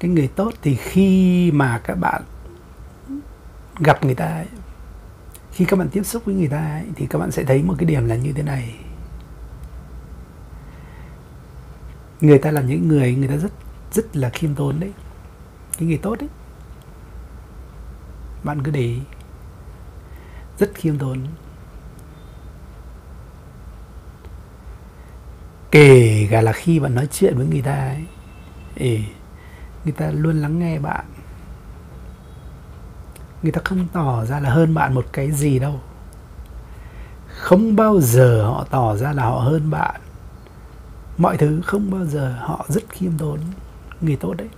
Cái người tốt thì khi mà các bạn gặp người ta ấy, khi các bạn tiếp xúc với người ta ấy, thì các bạn sẽ thấy một cái điểm là như thế này. Người ta là những người ta rất là khiêm tốn đấy. Cái người tốt ấy, bạn cứ để ý, rất khiêm tốn. Kể cả là khi bạn nói chuyện với người ta ấy, người ta luôn lắng nghe bạn. Người ta không tỏ ra là hơn bạn một cái gì đâu. Không bao giờ họ tỏ ra là họ hơn bạn. Mọi thứ không bao giờ, họ rất khiêm tốn. Người tốt đấy.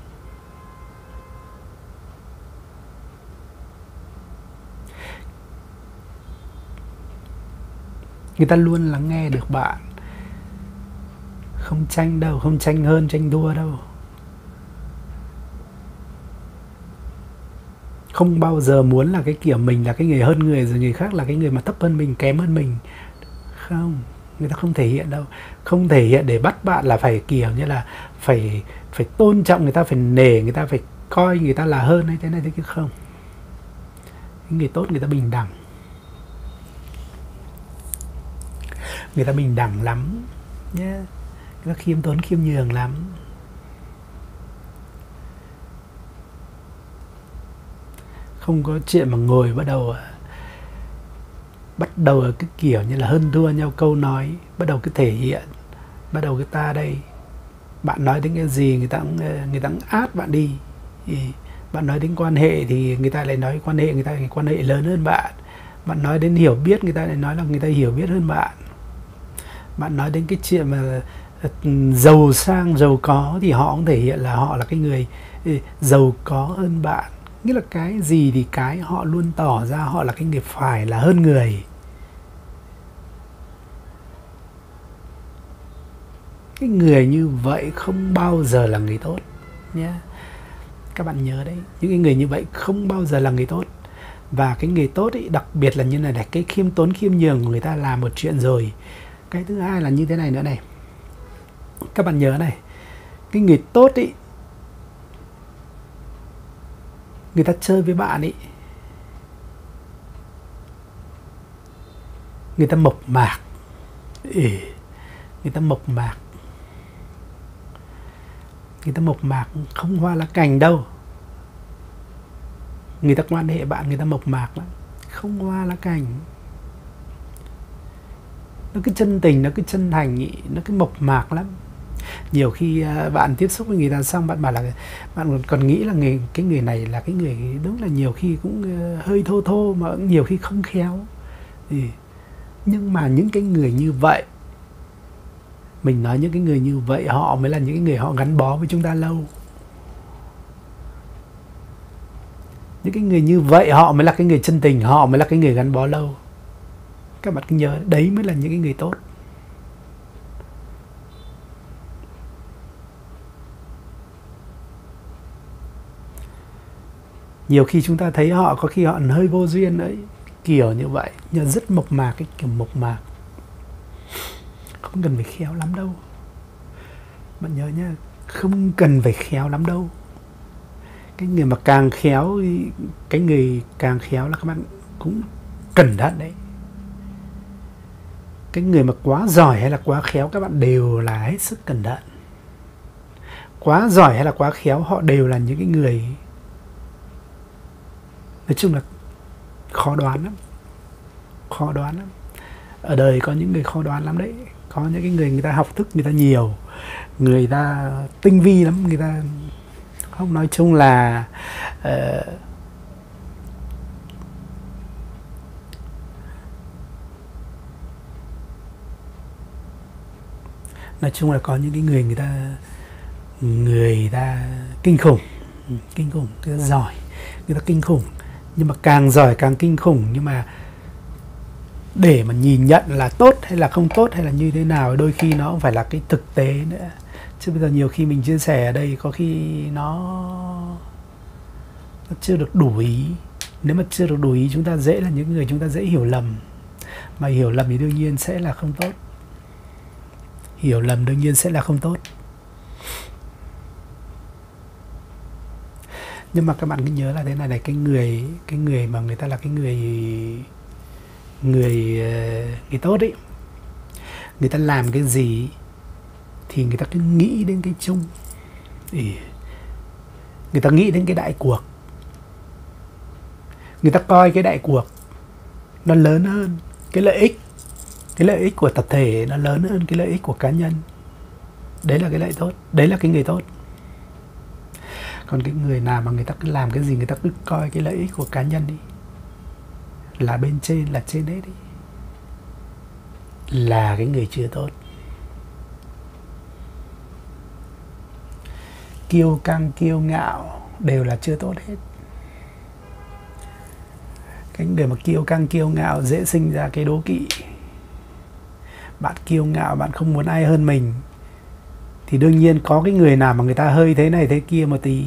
Người ta luôn lắng nghe được bạn. Không tranh đâu, không tranh hơn, tranh đua đâu. Không bao giờ muốn là cái kiểu mình là cái người hơn người, rồi người khác là cái người mà thấp hơn mình, kém hơn mình. Không, người ta không thể hiện đâu. Không thể hiện để bắt bạn là phải kiểu như là phải tôn trọng người ta, phải nể người ta, phải coi người ta là hơn hay thế này thế kia. Không. Người tốt người ta bình đẳng. Người ta bình đẳng lắm nhé. Người ta khiêm tốn khiêm nhường lắm. Không có chuyện mà ngồi bắt đầu cái kiểu như là hơn thua nhau câu nói, bắt đầu cứ thể hiện, bắt đầu cái ta đây, bạn nói đến cái gì người ta cũng át bạn đi. Bạn nói đến quan hệ thì người ta lại nói quan hệ, người ta thì quan hệ lớn hơn bạn. Bạn nói đến hiểu biết, người ta lại nói là người ta hiểu biết hơn bạn. Bạn nói đến cái chuyện mà giàu sang giàu có thì họ cũng thể hiện là họ là cái người giàu có hơn bạn. Nghĩa là cái gì thì cái họ luôn tỏ ra họ là cái người phải là hơn người. Cái người như vậy không bao giờ là người tốt nhé. Các bạn nhớ đấy, những cái người như vậy không bao giờ là người tốt. Và cái người tốt ấy, đặc biệt là như này này, cái khiêm tốn khiêm nhường của người ta là một chuyện rồi. Cái thứ hai là như thế này nữa này. Các bạn nhớ này, cái người tốt ấy, người ta chơi với bạn ấy, người ta mộc mạc. Người ta mộc mạc. Người ta mộc mạc, không hoa lá cành đâu. Người ta quan hệ bạn, người ta mộc mạc lắm, không hoa lá cành. Nó cứ chân tình, nó cứ chân thành ý, nó cứ mộc mạc lắm. Nhiều khi bạn tiếp xúc với người ta xong bạn bảo là bạn còn nghĩ là cái người này là cái người đúng là nhiều khi cũng hơi thô thô, mà nhiều khi không khéo. Nhưng mà những cái người như vậy, mình nói những cái người như vậy họ mới là những cái người họ gắn bó với chúng ta lâu. Những cái người như vậy họ mới là cái người chân tình, họ mới là cái người gắn bó lâu. Các bạn cứ nhớ, đấy mới là những cái người tốt. Nhiều khi chúng ta thấy họ có khi họ hơi vô duyên đấy, kiểu như vậy, nhưng rất mộc mạc, cái kiểu mộc mạc. Không cần phải khéo lắm đâu. Bạn nhớ nhá, không cần phải khéo lắm đâu. Cái người mà càng khéo, cái người càng khéo là các bạn cũng cẩn thận đấy. Cái người mà quá giỏi hay là quá khéo các bạn đều là hết sức cẩn thận. Quá giỏi hay là quá khéo họ đều là những cái người, nói chung là khó đoán lắm. Khó đoán lắm. Ở đời có những người khó đoán lắm đấy. Có những cái người ta học thức người ta nhiều, người ta tinh vi lắm, người ta không, nói chung là nói chung là có những cái người người ta kinh khủng, người ta giỏi, người ta kinh khủng, nhưng mà càng giỏi càng kinh khủng. Nhưng mà để mà nhìn nhận là tốt hay là không tốt hay là như thế nào, đôi khi nó cũng phải là cái thực tế nữa. Chứ bây giờ nhiều khi mình chia sẻ ở đây có khi nó chưa được đủ ý. Nếu mà chưa được đủ ý, chúng ta dễ là những người chúng ta dễ hiểu lầm. Mà hiểu lầm thì đương nhiên sẽ là không tốt. Hiểu lầm đương nhiên sẽ là không tốt. Nhưng mà các bạn cứ nhớ là thế này, cái người mà người ta là cái người người tốt ấy, người ta làm cái gì thì người ta cứ nghĩ đến cái chung, người ta nghĩ đến cái đại cuộc, người ta coi cái đại cuộc nó lớn hơn cái lợi ích của tập thể, nó lớn hơn cái lợi ích của cá nhân. Đấy là cái lợi tốt, đấy là cái người tốt. Còn cái người nào mà người ta cứ làm cái gì người ta cứ coi cái lợi ích của cá nhân đi, là bên trên, là trên hết đi, là cái người chưa tốt. Kiêu căng kiêu ngạo đều là chưa tốt hết. Cái người mà kiêu căng kiêu ngạo dễ sinh ra cái đố kỵ. Bạn kiêu ngạo, bạn không muốn ai hơn mình, thì đương nhiên có cái người nào mà người ta hơi thế này thế kia một tí,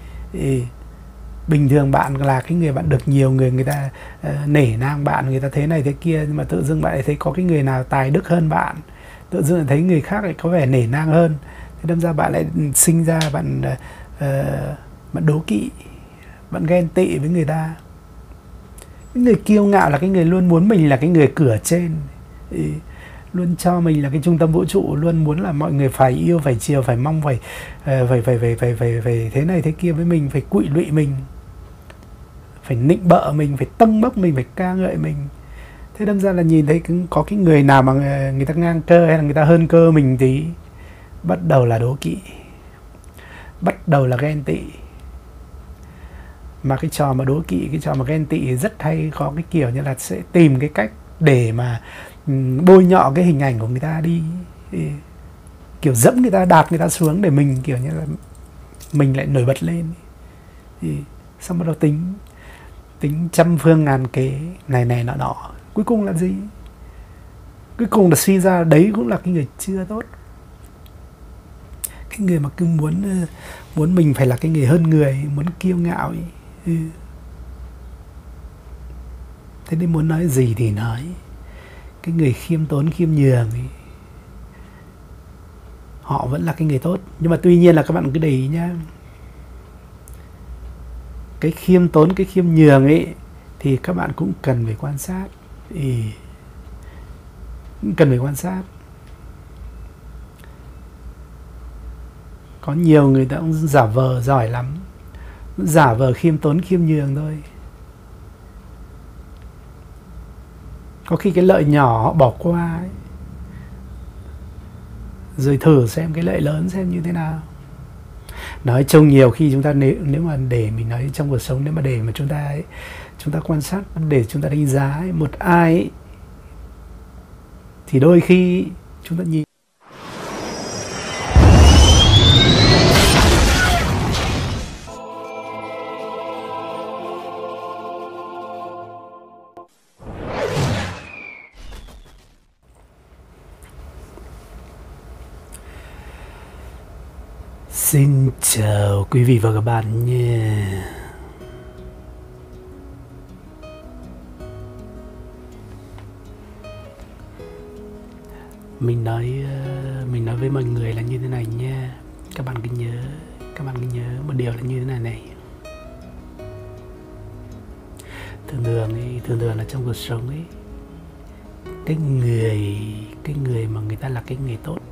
bình thường bạn là cái người bạn được nhiều người, người ta nể nang bạn, người ta thế này thế kia, nhưng mà tự dưng bạn lại thấy có cái người nào tài đức hơn bạn, tự dưng lại thấy người khác lại có vẻ nể nang hơn, thế đâm ra bạn lại sinh ra bạn đố kỵ, bạn ghen tị với người ta. Cái người kiêu ngạo là cái người luôn muốn mình là cái người cửa trên, luôn cho mình là cái trung tâm vũ trụ, luôn muốn là mọi người phải yêu, phải chiều, phải mong, phải thế này thế kia với mình, phải cụi lụy mình, phải nịnh bợ mình, phải tâng bốc mình, phải ca ngợi mình. Thế đâm ra là nhìn thấy có cái người nào mà người ta ngang cơ hay là người ta hơn cơ mình thì bắt đầu là đố kỵ, bắt đầu là ghen tị. Mà cái trò mà đố kỵ, cái trò mà ghen tị rất hay có cái kiểu như là sẽ tìm cái cách để mà bôi nhọ cái hình ảnh của người ta đi, kiểu dẫm người ta, đạp người ta xuống để mình kiểu như là mình lại nổi bật lên. Xong bắt đầu tính trăm phương ngàn kế này nọ. Cuối cùng là gì? Cuối cùng là suy ra đấy cũng là cái người chưa tốt. Cái người mà cứ muốn mình phải là cái người hơn người, muốn kiêu ngạo ấy. Thế nên muốn nói gì thì nói. Cái người khiêm tốn khiêm nhường ấy, họ vẫn là cái người tốt. Nhưng mà tuy nhiên là các bạn cứ để ý nhá, cái khiêm tốn, cái khiêm nhường ấy thì các bạn cũng cần phải quan sát, cần phải quan sát. Có nhiều người ta cũng giả vờ giỏi lắm, giả vờ khiêm tốn khiêm nhường thôi. Có khi cái lợi nhỏ họ bỏ qua ấy, rồi thử xem cái lợi lớn xem như thế nào. Nói chung nhiều khi chúng ta nếu mà để mình nói trong cuộc sống, nếu mà để mà chúng ta quan sát, để chúng ta đánh giá ấy, một ai ấy, thì đôi khi chúng ta nhìn Xin chào quý vị và các bạn nha. Mình nói với mọi người là như thế này nha. Các bạn cứ nhớ một điều là như thế này này. Thường thường là trong cuộc sống ấy, cái người mà người ta là cái người tốt,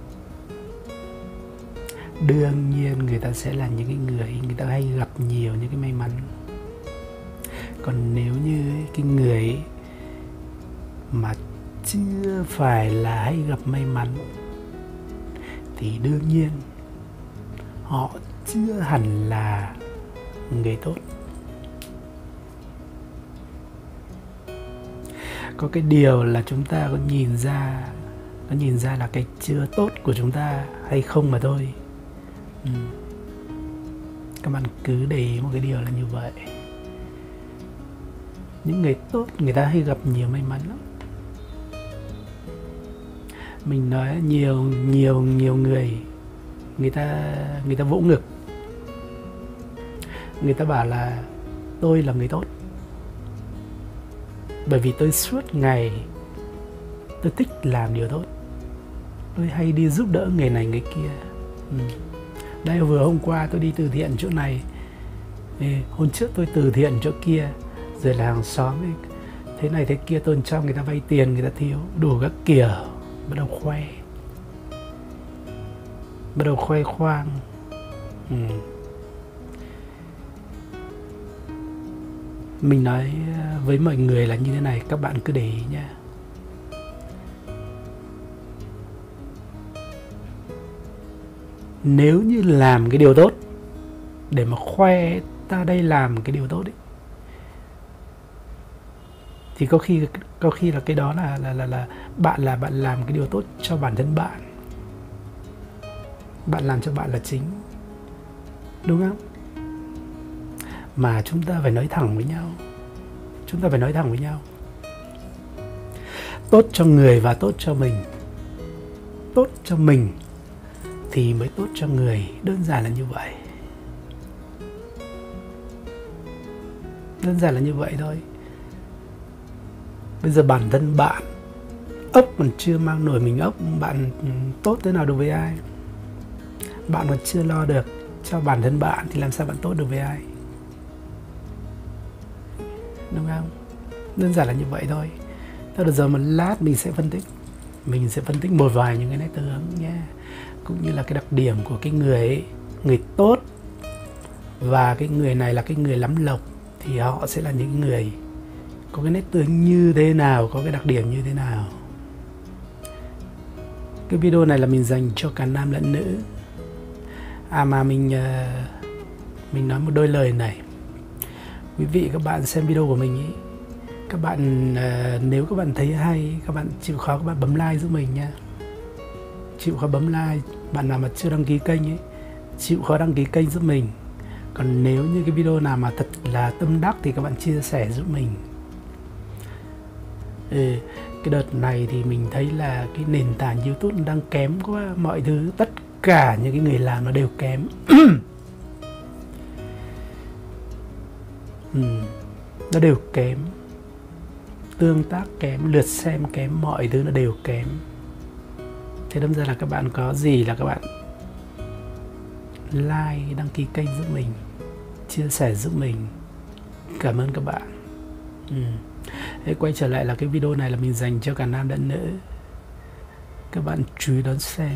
đương nhiên người ta sẽ là những cái người ta hay gặp nhiều những cái may mắn. Còn nếu như cái người mà chưa phải là hay gặp may mắn thì đương nhiên họ chưa hẳn là người tốt. Có cái điều là chúng ta có nhìn ra là cái chưa tốt của chúng ta hay không mà thôi. Các bạn cứ để ý một cái điều là như vậy. Những người tốt người ta hay gặp nhiều may mắn lắm. Mình nói nhiều người ta vỗ ngực, người ta bảo là tôi là người tốt bởi vì tôi suốt ngày tôi thích làm điều tốt, tôi hay đi giúp đỡ người này người kia. Đây vừa hôm qua tôi đi từ thiện chỗ này, Hôm trước tôi từ thiện chỗ kia, rồi là hàng xóm ấy, thế này thế kia, tôi cho người ta vay tiền, người ta thiếu, đủ các kiểu, bắt đầu khoe khoang. Mình nói với mọi người là như thế này, các bạn cứ để ý nha. Nếu như làm cái điều tốt để mà khoe ta đây làm cái điều tốt ấy, thì có khi là cái đó là bạn làm cái điều tốt cho bản thân bạn. Bạn làm cho bạn là chính, đúng không? Mà chúng ta phải nói thẳng với nhau. Tốt cho người và tốt cho mình. Tốt cho mình thì mới tốt cho người. Đơn giản là như vậy. Đơn giản là như vậy thôi. Bây giờ bản thân bạn, ốc còn chưa mang nổi mình ốc, bạn tốt thế nào được với ai? Bạn còn chưa lo được cho bản thân bạn thì làm sao bạn tốt được với ai? Đúng không? Đơn giản là như vậy thôi. Thôi được rồi, một lát mình sẽ phân tích một vài những cái nét tướng nha, cũng như là cái đặc điểm của cái người ấy, người tốt và cái người này là cái người lắm lộc, thì họ sẽ là những người có cái nét tướng như thế nào, có cái đặc điểm như thế nào. Cái video này là mình dành cho cả nam lẫn nữ. Mà mình nói một đôi lời này. Quý vị các bạn xem video của mình ý, các bạn nếu các bạn thấy hay, các bạn chịu khó các bạn bấm like giúp mình nha. Chịu khó bấm like. Bạn nào mà chưa đăng ký kênh ấy, chịu khó đăng ký kênh giúp mình. Còn nếu như cái video nào mà thật là tâm đắc thì các bạn chia sẻ giúp mình. Cái đợt này thì mình thấy là cái nền tảng YouTube đang kém quá, mọi thứ, tất cả những cái người làm nó đều kém. Nó đều kém, tương tác kém, lượt xem kém, mọi thứ nó đều kém. Thế đâm ra là các bạn có gì là các bạn like, đăng ký kênh giúp mình, chia sẻ giúp mình. Cảm ơn các bạn. Thế quay trở lại là cái video này là mình dành cho cả nam lẫn nữ. Các bạn chú ý đón xem.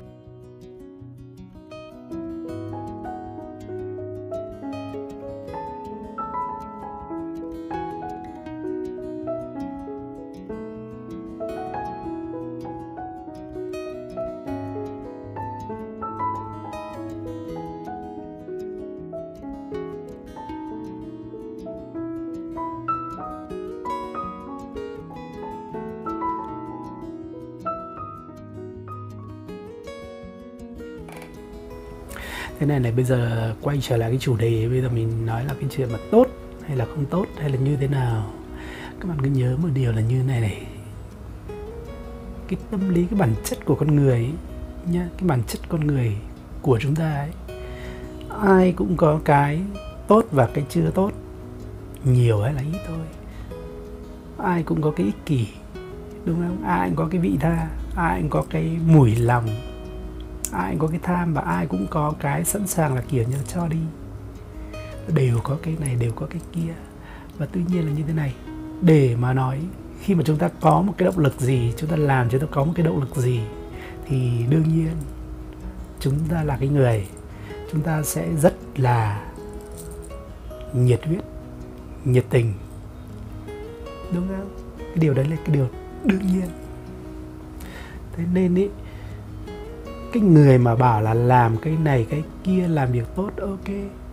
Thế này bây giờ quay trở lại cái chủ đề. Bây giờ mình nói là cái chuyện mà tốt hay là không tốt, hay là như thế nào. Các bạn cứ nhớ một điều là như này. Cái tâm lý, cái bản chất của con người ấy, nhá, cái bản chất con người của chúng ta ấy, ai cũng có cái tốt và cái chưa tốt, nhiều hay là ít thôi. Ai cũng có cái ích kỷ, đúng không? Ai cũng có cái vị tha, ai cũng có cái mùi lòng, ai cũng có cái tham, và ai cũng có cái sẵn sàng là kiểu như là cho đi. Đều có cái này, đều có cái kia. Và tuy nhiên là như thế này, để mà nói khi mà chúng ta có một cái động lực gì, chúng ta làm, chúng ta có một cái động lực gì, thì đương nhiên chúng ta là cái người, chúng ta sẽ rất là nhiệt huyết, nhiệt tình, đúng không? Cái điều đấy là cái điều đương nhiên. Thế nên ý, cái người mà bảo là làm cái này cái kia, làm việc tốt, ok.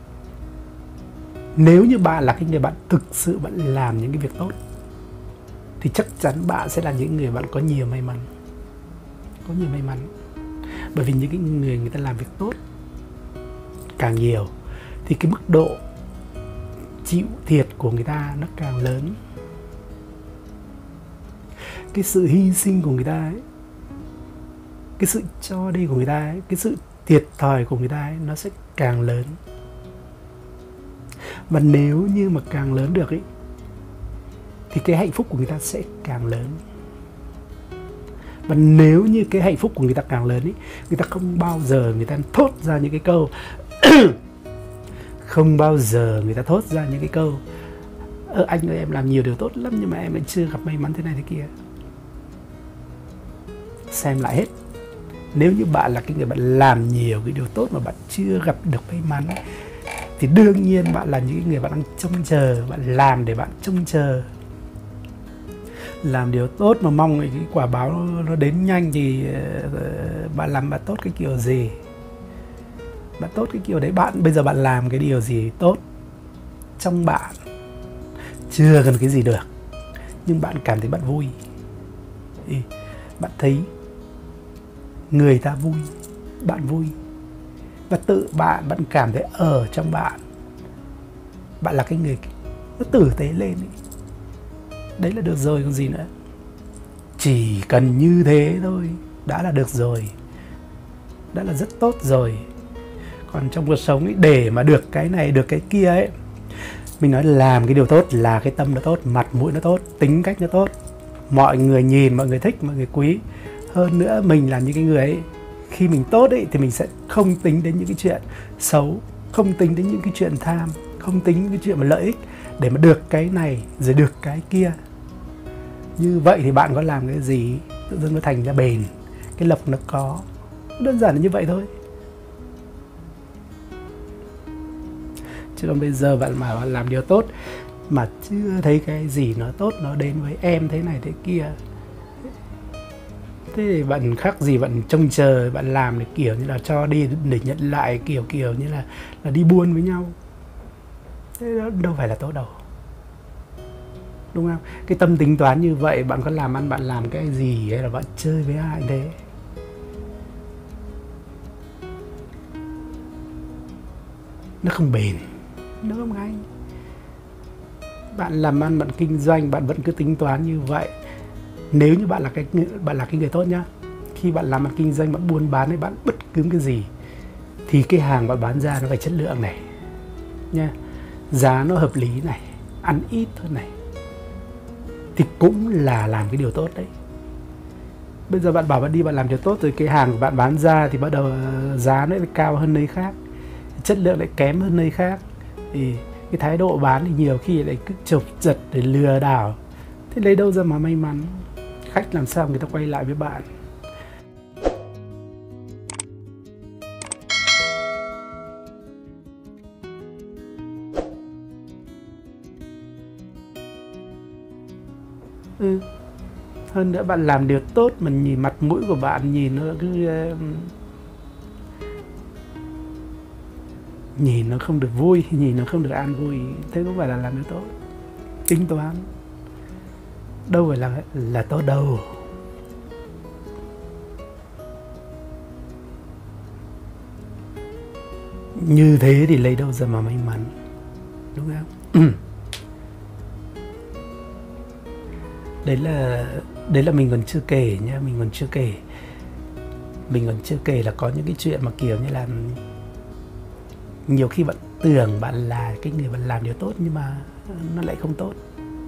Nếu như bạn là cái người bạn thực sự bạn làm những cái việc tốt, thì chắc chắn bạn sẽ là những người bạn có nhiều may mắn. Có nhiều may mắn. Bởi vì những cái người ta làm việc tốt càng nhiều thì cái mức độ chịu thiệt của người ta nó càng lớn. Cái sự hy sinh của người ta ấy, cái sự cho đi của người ta ấy, cái sự thiệt thòi của người ta ấy, nó sẽ càng lớn. Và nếu như mà càng lớn được ấy, thì cái hạnh phúc của người ta sẽ càng lớn. Và nếu như cái hạnh phúc của người ta càng lớn ấy, người ta không bao giờ người ta thốt ra những cái câu không bao giờ người ta thốt ra những cái câu anh ơi em làm nhiều điều tốt lắm nhưng mà em lại chưa gặp may mắn thế này thế kia. Xem lại hết. Nếu như bạn là cái người bạn làm nhiều cái điều tốt mà bạn chưa gặp được may mắn, thì đương nhiên bạn là những người bạn đang trông chờ, bạn làm để bạn trông chờ. Làm điều tốt mà mong cái quả báo nó đến nhanh thì bạn làm bạn tốt cái kiểu gì? Bạn tốt cái kiểu đấy, bây giờ bạn làm cái điều gì tốt trong bạn, chưa cần cái gì được, nhưng bạn cảm thấy bạn vui. Bạn thấy người ta vui, bạn vui, và tự bạn cảm thấy ở trong bạn là cái người nó tử tế lên ấy. Đấy là được rồi còn gì nữa. Chỉ cần như thế thôi đã là được rồi, đã là rất tốt rồi. Còn trong cuộc sống ấy, để mà được cái này được cái kia ấy, mình nói làm cái điều tốt là cái tâm nó tốt, mặt mũi nó tốt, tính cách nó tốt, mọi người nhìn, mọi người thích, mọi người quý. Hơn nữa mình là những cái người ấy, khi mình tốt ấy thì mình sẽ không tính đến những cái chuyện xấu, không tính đến những cái chuyện tham, không tính những cái chuyện mà lợi ích để mà được cái này rồi được cái kia. Như vậy thì bạn có làm cái gì tự dưng nó thành ra bền, cái lộc nó có. Đơn giản là như vậy thôi. Chứ còn bây giờ bạn mà bạn làm điều tốt mà chưa thấy cái gì nó tốt nó đến với em thế này thế kia, thế thì bạn khác gì bạn trông chờ, bạn làm để kiểu như là cho đi để nhận lại, kiểu như là đi buôn với nhau. Thế đó đâu phải là tốt đâu, đúng không? Cái tâm tính toán như vậy, bạn có làm ăn, bạn làm cái gì hay là bạn chơi với ai thế, nó không bền, nó không hay. Bạn làm ăn, bạn kinh doanh, bạn vẫn cứ tính toán như vậy. Nếu như bạn là cái người tốt nhá, khi bạn làm ăn kinh doanh, bạn buôn bán hay bạn bất cứ cái gì thì cái hàng bạn bán ra nó phải chất lượng này nha, giá nó hợp lý này, ăn ít thôi này, thì cũng là làm cái điều tốt đấy. Bây giờ bạn bảo bạn đi bạn làm điều tốt rồi cái hàng của bạn bán ra thì bắt đầu giá nó lại cao hơn nơi khác, chất lượng lại kém hơn nơi khác, thì cái thái độ bán thì nhiều khi lại cứ chụp giật để lừa đảo. Thế lấy đâu ra mà may mắn? Khách làm sao người ta quay lại với bạn? Hơn nữa bạn làm điều tốt mà nhìn mặt mũi của bạn nhìn nó cứ nhìn nó không được vui, nhìn nó không được an vui, thế cũng phải là làm điều tốt. Tính toán đâu phải là tốt đâu. Như thế thì lấy đâu ra mà may mắn, đúng không? Đấy là mình còn chưa kể nhá, mình còn chưa kể là có những cái chuyện mà kiểu như là nhiều khi bạn tưởng bạn là cái người bạn làm điều tốt nhưng mà nó lại không tốt.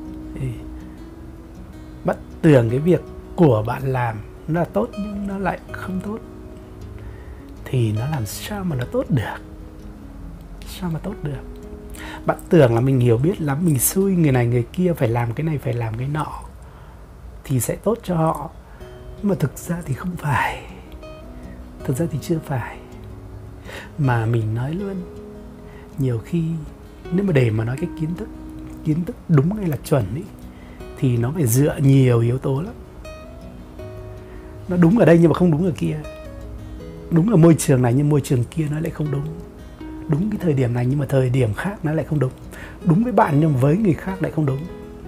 Bạn tưởng cái việc của bạn làm nó là tốt nhưng nó lại không tốt, thì nó làm sao mà nó tốt được? Sao mà tốt được? Bạn tưởng là mình hiểu biết lắm, mình xui người này người kia phải làm cái này phải làm cái nọ thì sẽ tốt cho họ, nhưng mà thực ra thì không phải, thực ra thì chưa phải. Mà mình nói luôn, nhiều khi nếu mà để mà nói cái kiến thức đúng hay là chuẩn ý, thì nó phải dựa nhiều yếu tố lắm. Nó đúng ở đây nhưng mà không đúng ở kia, đúng ở môi trường này nhưng môi trường kia nó lại không đúng, đúng cái thời điểm này nhưng mà thời điểm khác nó lại không đúng, đúng với bạn nhưng mà với người khác lại không đúng.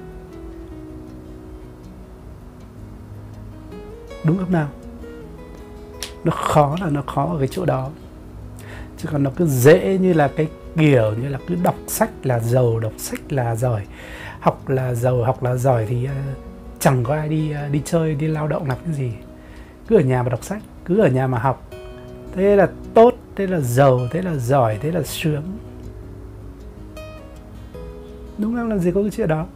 Đúng không nào? Nó khó là nó khó ở cái chỗ đó. Chứ còn nó cứ dễ như là cái kiểu như là cứ đọc sách là giàu, đọc sách là giỏi, học là giàu, học là giỏi thì chẳng có ai đi chơi, đi lao động làm cái gì. Cứ ở nhà mà đọc sách, cứ ở nhà mà học. Thế là tốt, thế là giàu, thế là giỏi, thế là sướng. Đúng không? Làm gì có cái chuyện đó.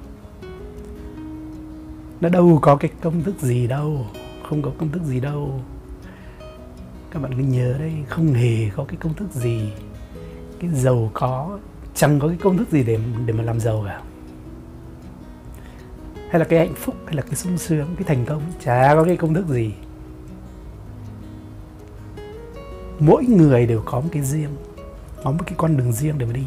Nó đâu có cái công thức gì đâu, không có công thức gì đâu. Các bạn cứ nhớ đây, không hề có cái công thức gì. Cái giàu có chẳng có cái công thức gì để mà làm giàu cả. Hay là cái hạnh phúc, hay là cái sung sướng, cái thành công, chả có cái công thức gì. Mỗi người đều có một cái riêng, có một cái con đường riêng để mà đi.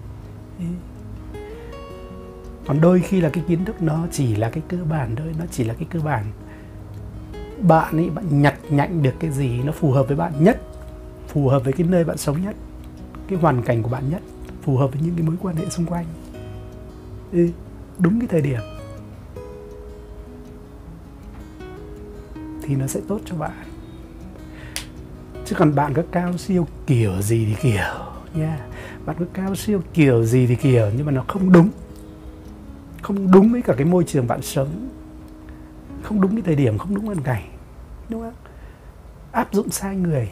Còn đôi khi là cái kiến thức nó chỉ là cái cơ bản thôi, nó chỉ là cái cơ bản. Bạn ấy, bạn nhặt nhạnh được cái gì nó phù hợp với bạn nhất, phù hợp với cái nơi bạn sống nhất, cái hoàn cảnh của bạn nhất, phù hợp với những cái mối quan hệ xung quanh. Đúng cái thời điểm thì nó sẽ tốt cho bạn. Chứ còn bạn có cao siêu kiểu gì thì kiểu nha, bạn có cao siêu kiểu gì thì kiểu, nhưng mà nó không đúng với cả cái môi trường bạn sống, không đúng cái thời điểm, không đúng hoàn cảnh, đúng không? Áp dụng sai người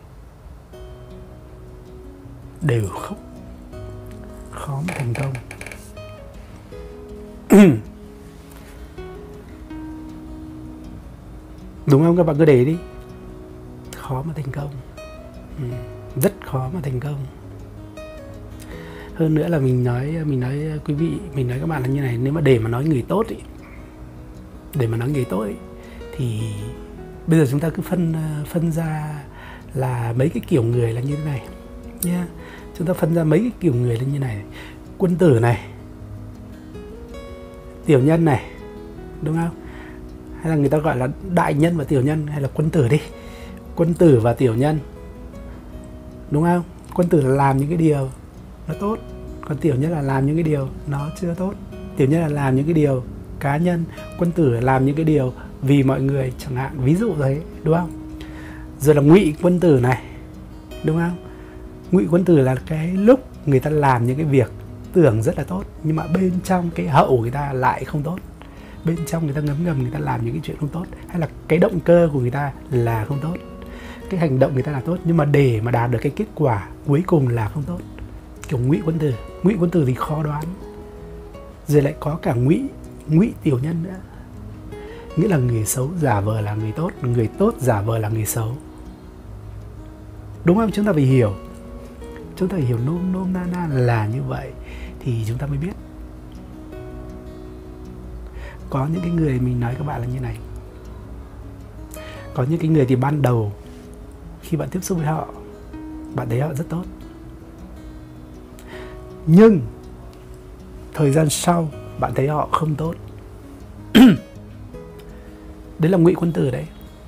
đều không khó mà thành công. Đúng không? Các bạn cứ để đi, khó mà thành công, rất khó mà thành công. Hơn nữa là mình nói quý vị, mình nói các bạn là như này, nếu mà để mà nói người tốt ý, thì bây giờ chúng ta cứ phân ra là mấy cái kiểu người là như thế này nha. Chúng ta phân ra mấy cái kiểu người là như này: quân tử này, tiểu nhân này, đúng không? Hay là người ta gọi là đại nhân và tiểu nhân, hay là quân tử đi, quân tử và tiểu nhân, đúng không? Quân tử là làm những cái điều nó tốt, còn tiểu nhân là làm những cái điều nó chưa tốt. Tiểu nhân là làm những cái điều cá nhân, quân tử là làm những cái điều vì mọi người, chẳng hạn, ví dụ thế, đúng không? Rồi là ngụy quân tử này, đúng không? Ngụy quân tử là cái lúc người ta làm những cái việc tưởng rất là tốt, nhưng mà bên trong cái hậu người ta lại không tốt. Bên trong người ta ngấm ngầm, người ta làm những cái chuyện không tốt, hay là cái động cơ của người ta là không tốt, cái hành động người ta là tốt, nhưng mà để mà đạt được cái kết quả cuối cùng là không tốt. Kiểu ngụy quân tử. Ngụy quân tử thì khó đoán. Rồi lại có cả ngụy tiểu nhân nữa, nghĩa là người xấu giả vờ là người tốt giả vờ là người xấu. Đúng không? Chúng ta phải hiểu nôm na là như vậy thì chúng ta mới biết. Có những cái người, mình nói các bạn là như này, có những cái người thì ban đầu khi bạn tiếp xúc với họ, bạn thấy họ rất tốt, nhưng thời gian sau bạn thấy họ không tốt. Đấy là ngụy quân tử đấy.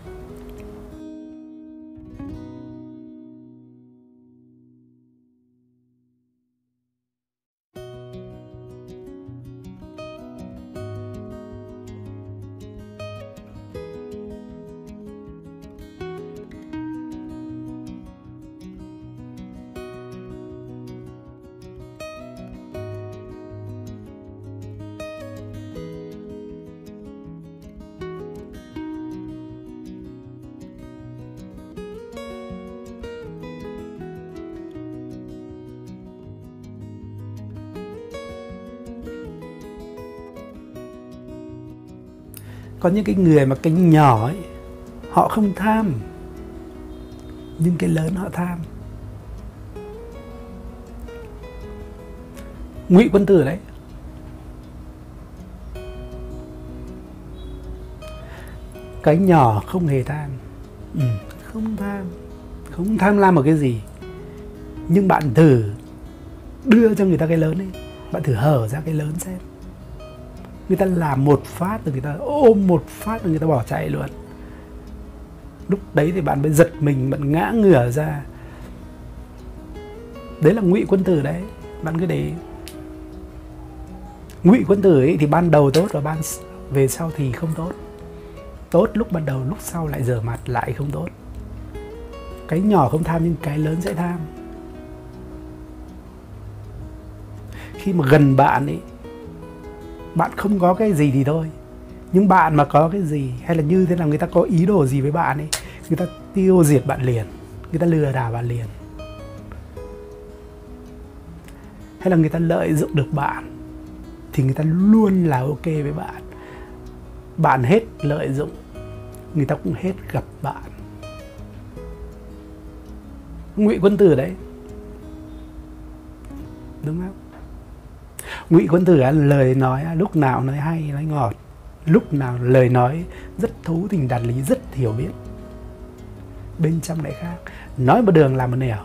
Có những cái người mà cái nhỏ ấy, họ không tham, nhưng cái lớn họ tham. Ngụy quân tử đấy. Cái nhỏ không hề tham, không tham lam một cái gì. Nhưng bạn thử đưa cho người ta cái lớn ấy, bạn thử hở ra cái lớn xem. Người ta làm một phát rồi người ta ôm một phát rồi người ta bỏ chạy luôn. Lúc đấy thì bạn mới giật mình, bạn ngã ngửa ra. Đấy là ngụy quân tử đấy. Bạn cứ để ý. Ngụy quân tử ấy thì ban đầu tốt và về sau thì không tốt. Tốt lúc ban đầu, lúc sau lại dở mặt, lại không tốt. Cái nhỏ không tham nhưng cái lớn sẽ tham. Khi mà gần bạn ấy, bạn không có cái gì thì thôi, nhưng bạn mà có cái gì, hay là như thế nào, người ta có ý đồ gì với bạn ấy, người ta tiêu diệt bạn liền, người ta lừa đảo bạn liền. Hay là người ta lợi dụng được bạn thì người ta luôn là ok với bạn. Bạn hết lợi dụng, người ta cũng hết gặp bạn. Ngụy quân tử đấy, đúng không? Ngụy Quân Tử lời nói lúc nào nói hay nói ngọt, lúc nào lời nói rất thấu tình đạt lý, rất hiểu biết. Bên trong lại khác, nói một đường làm một nẻo.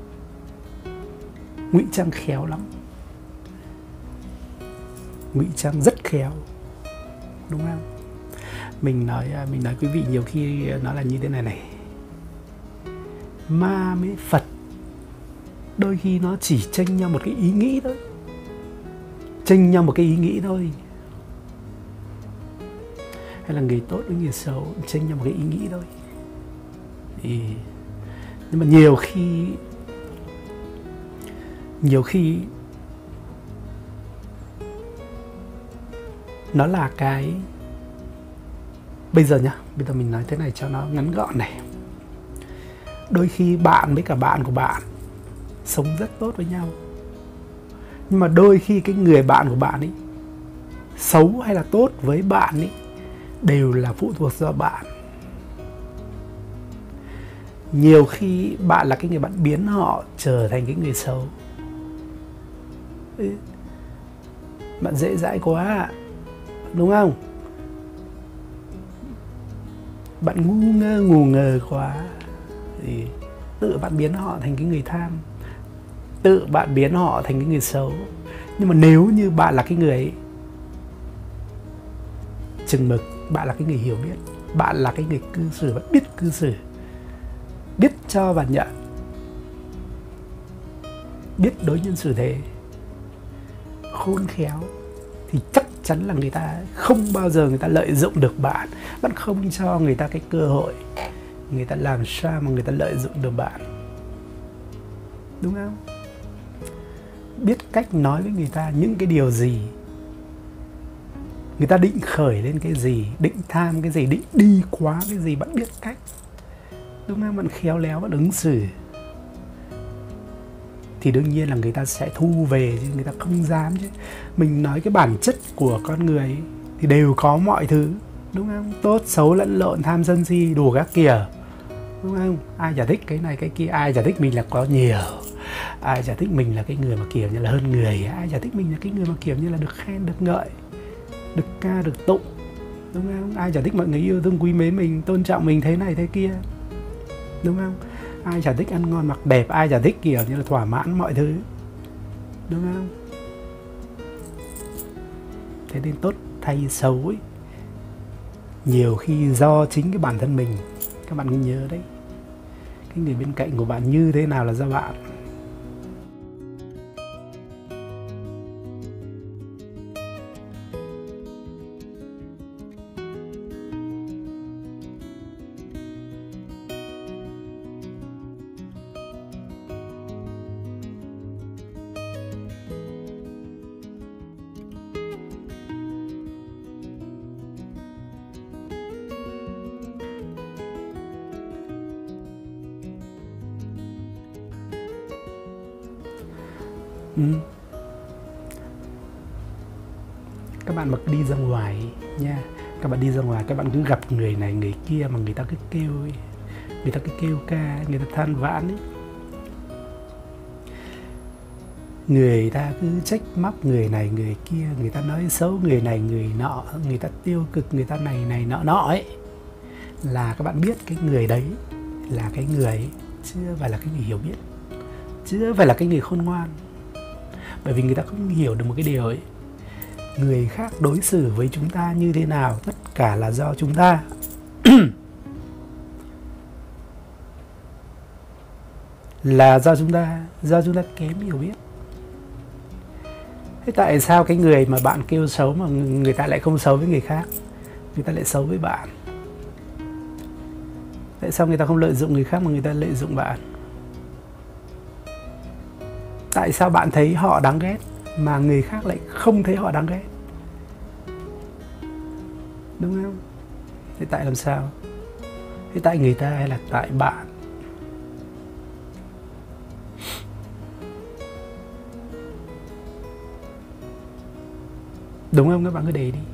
Ngụy Trang khéo lắm, Ngụy Trang rất khéo, đúng không? Mình nói quý vị nhiều khi nó là như thế này này. Ma với Phật đôi khi nó chỉ tranh nhau một cái ý nghĩ thôi, tranh nhau một cái ý nghĩ thôi. Hay là người tốt với người xấu tranh nhau một cái ý nghĩ thôi. Nhưng mà nhiều khi nó là cái, bây giờ mình nói thế này cho nó ngắn gọn này. Đôi khi bạn với cả bạn của bạn sống rất tốt với nhau, nhưng mà đôi khi cái người bạn của bạn ấy, xấu hay là tốt với bạn ấy, đều là phụ thuộc do bạn. Nhiều khi bạn là cái người bạn biến họ trở thành cái người xấu. Bạn dễ dãi quá, đúng không? Bạn ngu ngơ quá thì tự bạn biến họ thành cái người tham, tự bạn biến họ thành cái người xấu. Nhưng mà nếu như bạn là cái người chừng mực, bạn là cái người hiểu biết, bạn là cái người cư xử, bạn biết cư xử, biết cho và nhận, biết đối nhân xử thế, khôn khéo, thì chắc chắn là người ta không bao giờ người ta lợi dụng được bạn. Bạn không cho người ta cái cơ hội, người ta làm sao mà người ta lợi dụng được bạn, đúng không? Biết cách nói với người ta những cái điều gì, người ta định khởi lên cái gì, định tham cái gì, định đi quá cái gì, bạn biết cách, đúng không? Bạn khéo léo, bạn ứng xử, thì đương nhiên là người ta sẽ thu về, chứ người ta không dám chứ. Mình nói cái bản chất của con người thì đều có mọi thứ, đúng không? Tốt, xấu, lẫn lộn, tham, sân, si, đủ các kiểu, đúng không? Ai chả thích cái này cái kia, ai chả thích mình là có nhiều, ai chả thích mình là cái người mà kiểu như là hơn người, ai chả thích mình là cái người mà kiểu như là được khen, được ngợi, được ca, được tụng, đúng không? Ai chả thích mọi người yêu thương quý mến mình, tôn trọng mình thế này thế kia, đúng không? Ai chả thích ăn ngon mặc đẹp, ai chả thích kiểu như là thỏa mãn mọi thứ, đúng không? Thế nên tốt thay xấu ấy, nhiều khi do chính cái bản thân mình. Các bạn cứ nhớ đấy, cái người bên cạnh của bạn như thế nào là do bạn. Các bạn mà đi ra ngoài nha, các bạn đi ra ngoài, các bạn cứ gặp người này người kia mà người ta cứ kêu ấy, người ta cứ kêu ca, người ta than vãn ấy, người ta cứ trách móc người này người kia, người ta nói xấu người này người nọ, người ta tiêu cực người ta này nọ ấy, là các bạn biết cái người đấy là cái người ấy, chưa phải là cái người hiểu biết, chưa phải là cái người khôn ngoan. Bởi vì người ta không hiểu được một cái điều ấy, người khác đối xử với chúng ta như thế nào, tất cả là do chúng ta. Là do chúng ta kém hiểu biết. Thế tại sao cái người mà bạn kêu xấu mà người ta lại không xấu với người khác, người ta lại xấu với bạn? Tại sao người ta không lợi dụng người khác mà người ta lợi dụng bạn? Tại sao bạn thấy họ đáng ghét mà người khác lại không thấy họ đáng ghét? Đúng không? Thế tại làm sao? Thế tại người ta hay là tại bạn? Đúng không? Các bạn cứ để đi.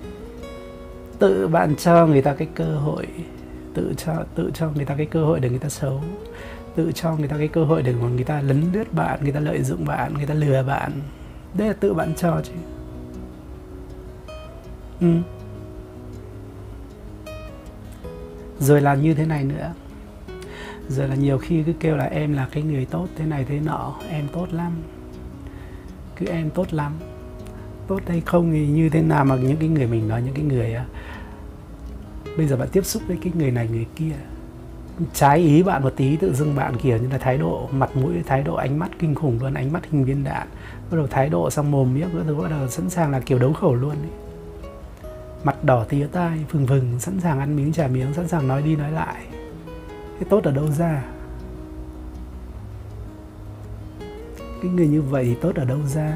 Tự bạn cho người ta cái cơ hội, tự cho người ta cái cơ hội để người ta xấu, tự cho người ta cái cơ hội để mà người ta lấn lướt bạn, người ta lợi dụng bạn, người ta lừa bạn, Đấy là tự bạn cho chứ. Rồi là như thế này nữa. Rồi là nhiều khi cứ kêu là em là cái người tốt thế này thế nọ, em tốt lắm. Cứ em tốt lắm. Tốt hay không thì như thế nào mà những cái người mình nói, những cái người bây giờ bạn tiếp xúc với cái người này người kia, trái ý bạn một tí, tự dưng bạn kiểu như là thái độ mặt mũi, thái độ ánh mắt kinh khủng luôn, ánh mắt hình viên đạn, bắt đầu thái độ xong mồm miệng bắt đầu sẵn sàng là kiểu đấu khẩu luôn ấy. Mặt đỏ tía tai, phừng phừng, sẵn sàng ăn miếng trả miếng, sẵn sàng nói đi nói lại. Cái tốt ở đâu ra? Cái người như vậy thì tốt ở đâu ra?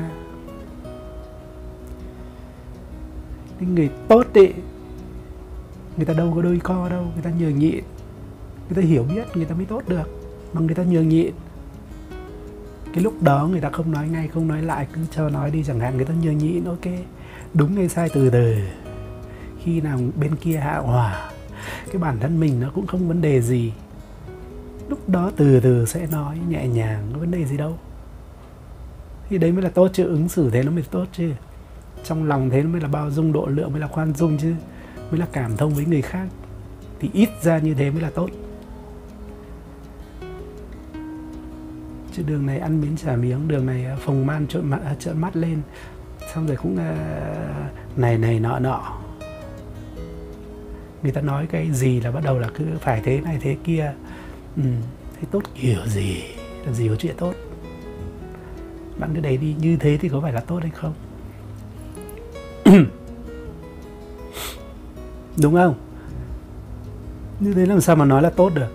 Cái người tốt ấy, người ta đâu có đôi co đâu, người ta nhường nhịn. Người ta hiểu biết người ta mới tốt được, mà người ta nhường nhịn. Cái lúc đó người ta không nói ngay, không nói lại, cứ cho nói đi chẳng hạn, người ta nhường nhịn, ok. Đúng hay sai từ từ. Khi nào bên kia hạ hòa, cái bản thân mình nó cũng không vấn đề gì, lúc đó từ từ sẽ nói nhẹ nhàng, có vấn đề gì đâu. Thì đấy mới là tốt chứ, ứng xử thế nó mới tốt chứ. Trong lòng thế nó mới là bao dung, độ lượng, mới là khoan dung chứ, mới là cảm thông với người khác. Thì ít ra như thế mới là tốt. Chứ đường này ăn miếng trả miếng, đường này phồng man trợn mắt lên, xong rồi cũng này nọ. Người ta nói cái gì là bắt đầu là cứ phải thế này thế kia. Thế tốt kiểu gì? Làm gì có chuyện tốt? Bạn cứ để đi, như thế thì có phải là tốt hay không? Đúng không? Như thế làm sao mà nói là tốt được?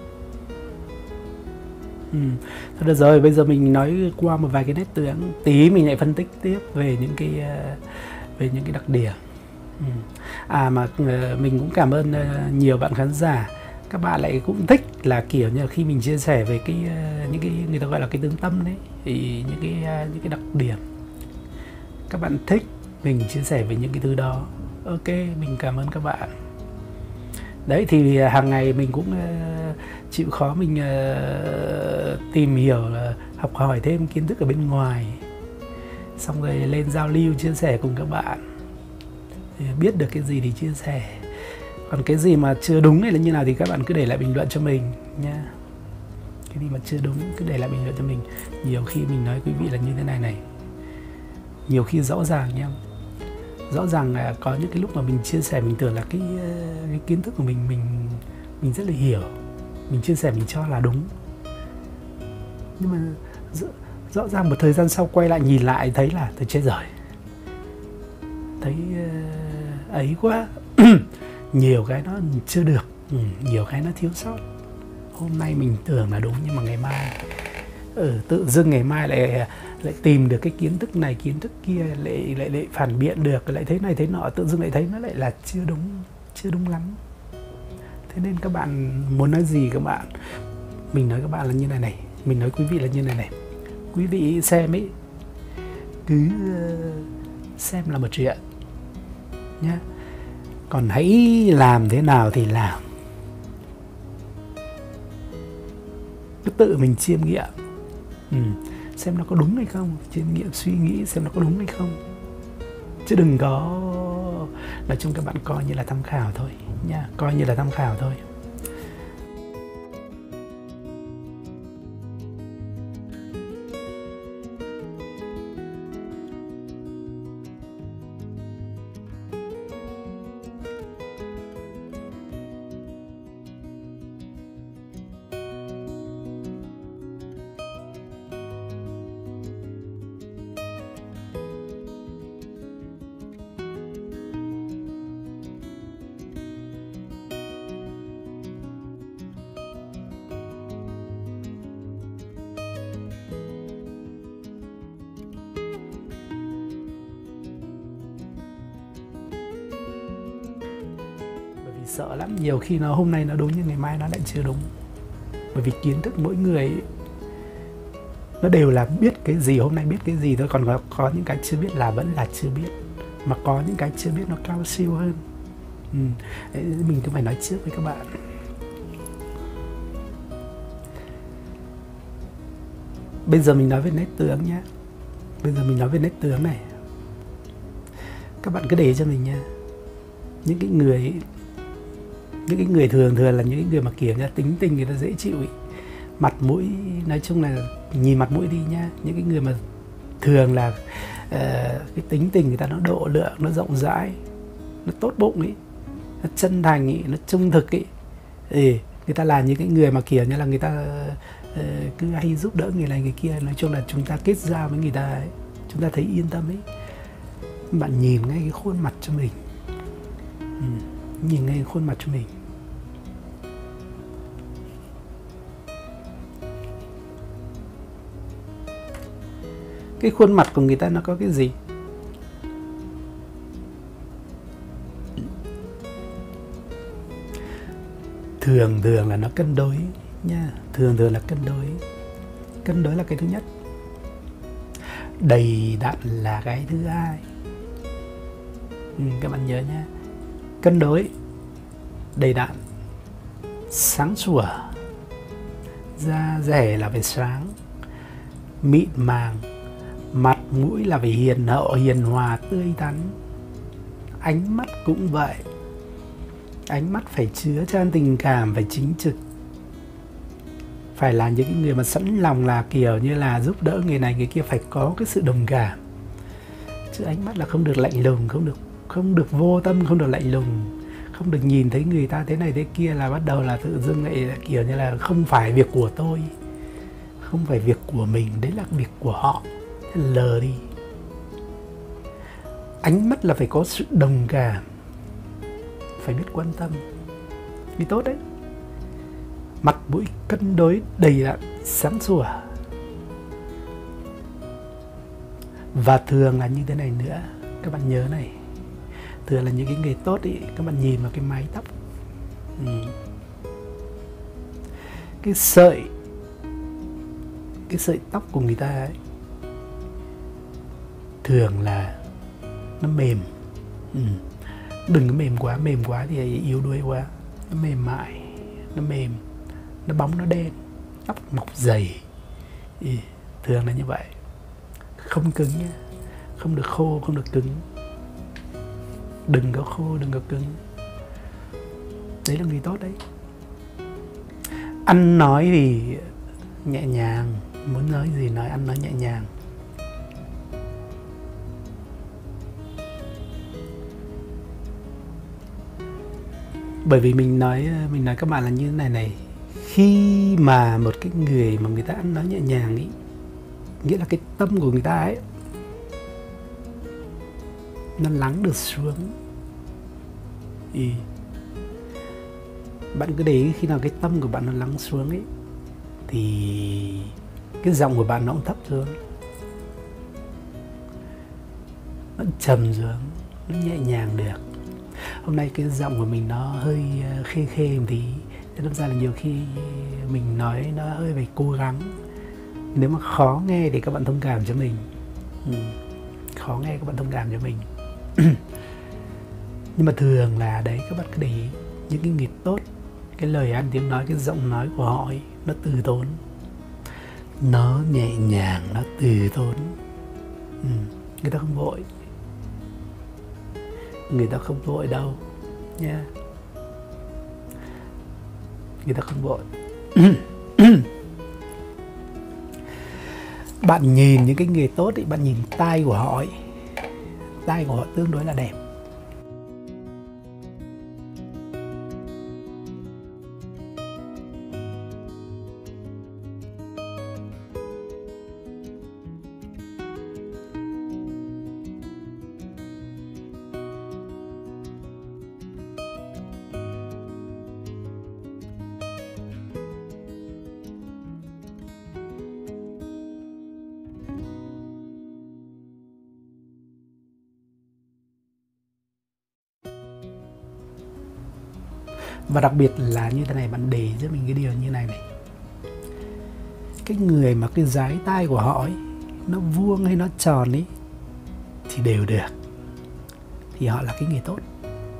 Thôi được rồi, bây giờ mình nói qua một vài cái nét tướng, tí mình lại phân tích tiếp về những cái đặc điểm. Mà mình cũng cảm ơn nhiều bạn khán giả. Các bạn lại cũng thích là kiểu như là khi mình chia sẻ về những cái người ta gọi là cái tướng tâm đấy, thì những cái đặc điểm các bạn thích mình chia sẻ về những cái thứ đó. Ok, mình cảm ơn các bạn. Đấy thì hàng ngày mình cũng chịu khó mình tìm hiểu, học hỏi thêm kiến thức ở bên ngoài, xong rồi lên giao lưu chia sẻ cùng các bạn, biết được cái gì thì chia sẻ. Còn cái gì mà chưa đúng hay là như nào thì các bạn cứ để lại bình luận cho mình nha. Cái gì mà chưa đúng cứ để lại bình luận cho mình. Nhiều khi mình nói quý vị là như thế này, nhiều khi rõ ràng nha, rõ ràng là có những cái lúc mà mình chia sẻ mình tưởng là cái kiến thức của mình rất là hiểu, mình chia sẻ mình cho là đúng, nhưng mà rõ ràng một thời gian sau quay lại nhìn lại thấy là tôi chết rồi, thấy ấy quá. Nhiều cái nó chưa được, nhiều cái nó thiếu sót. Hôm nay mình tưởng là đúng nhưng mà ngày mai tự dưng ngày mai lại tìm được cái kiến thức này kiến thức kia, lại phản biện được, lại thế này thế nọ, tự dưng lại thấy nó lại là chưa đúng lắm. Thế nên các bạn muốn nói gì các bạn, mình nói các bạn là như này, mình nói quý vị là như này. Quý vị xem ấy, cứ xem là một chuyện nhá, còn hãy làm thế nào thì làm, cứ tự mình chiêm nghiệm, xem nó có đúng hay không, chiêm nghiệm suy nghĩ xem nó có đúng hay không, chứ đừng có, nói chung các bạn coi như là tham khảo thôi nha, coi như là tham khảo thôi. Sợ lắm, nhiều khi nó hôm nay nó đúng nhưng ngày mai nó lại chưa đúng. Bởi vì kiến thức mỗi người nó đều là biết cái gì, hôm nay biết cái gì thôi, còn có những cái chưa biết là vẫn là chưa biết, mà có những cái chưa biết nó cao siêu hơn. Mình cứ phải nói trước với các bạn. Bây giờ mình nói về nét tướng nhé. Bây giờ mình nói về nét tướng này. Các bạn cứ để ý cho mình nha. Những cái người thường là những cái người mà kiểu như tính tình người ta dễ chịu ý. Mặt mũi, nói chung là nhìn mặt mũi đi nha. Những cái người mà thường là cái tính tình người ta nó độ lượng, nó rộng rãi, nó tốt bụng ý, nó chân thành ý, nó trung thực ý. Người ta là những cái người mà kiểu như là người ta cứ hay giúp đỡ người này người kia. Nói chung là chúng ta kết giao với người ta ấy, chúng ta thấy yên tâm ấy. Bạn nhìn ngay cái khuôn mặt cho mình, nhìn ngay cái khuôn mặt cho mình. Cái khuôn mặt của người ta nó có cái gì? Thường là nó cân đối nha. Thường là cân đối. Cân đối là cái thứ nhất, đầy đặn là cái thứ hai. Các bạn nhớ nhé. Cân đối, đầy đặn, sáng sủa, da dẻ là phải sáng, mịn màng, mặt mũi là phải hiền hậu, hiền hòa, tươi tắn. Ánh mắt cũng vậy. Ánh mắt phải chứa chan tình cảm, phải chính trực. Phải là những người mà sẵn lòng là kiểu như là giúp đỡ người này người kia, phải có cái sự đồng cảm. Chứ ánh mắt là không được lạnh lùng, không được vô tâm, không được lạnh lùng. Không được nhìn thấy người ta thế này thế kia là bắt đầu là tự dưng lại kiểu như là không phải việc của tôi, không phải việc của mình, đấy là việc của họ. Lờ đi. Ánh mắt là phải có sự đồng cảm, phải biết quan tâm, thì tốt đấy. Mặt mũi cân đối, đầy đặn, sáng sủa. Và thường là như thế này nữa, các bạn nhớ này. Thường là những cái người tốt ý, các bạn nhìn vào cái mái tóc, cái sợi tóc của người ta ấy, thường là nó mềm. Đừng có mềm quá thì yếu đuối quá. Nó mềm mại, nó mềm, nó bóng, nó đen, tóc mọc dày. Thường là như vậy. Không cứng nhá, không được khô, không được cứng. Đừng có khô, đừng có cứng. Đấy là người tốt đấy. Ăn nói thì nhẹ nhàng, muốn nói gì nói, ăn nói nhẹ nhàng. Bởi vì mình nói các bạn là như thế này. Khi mà một cái người mà người ta ăn nói nhẹ nhàng ý, nghĩa là cái tâm của người ta ấy nó lắng được xuống. Bạn cứ để ý khi nào cái tâm của bạn nó lắng xuống ấy, thì cái giọng của bạn nó cũng thấp xuống, nó trầm xuống, nó nhẹ nhàng được. Hôm nay cái giọng của mình nó hơi khê một tí, thế đâm ra là nhiều khi mình nói nó hơi phải cố gắng. Nếu mà khó nghe thì các bạn thông cảm cho mình. Khó nghe các bạn thông cảm cho mình. Nhưng mà thường là đấy, các bạn cứ để ý những cái người tốt, cái lời ăn tiếng nói, cái giọng nói của họ ấy, nó từ tốn, nó nhẹ nhàng, nó từ tốn. Người ta không vội. Người ta không vội đâu nha. Người ta không vội. Bạn nhìn những cái người tốt ấy, bạn nhìn tai của họ ấy, tai của họ tương đối là đẹp. Và đặc biệt là như thế này, bạn để cho mình cái điều như này. Cái người mà cái dái tai của họ ấy, nó vuông hay nó tròn ấy, thì đều được, thì họ là cái người tốt.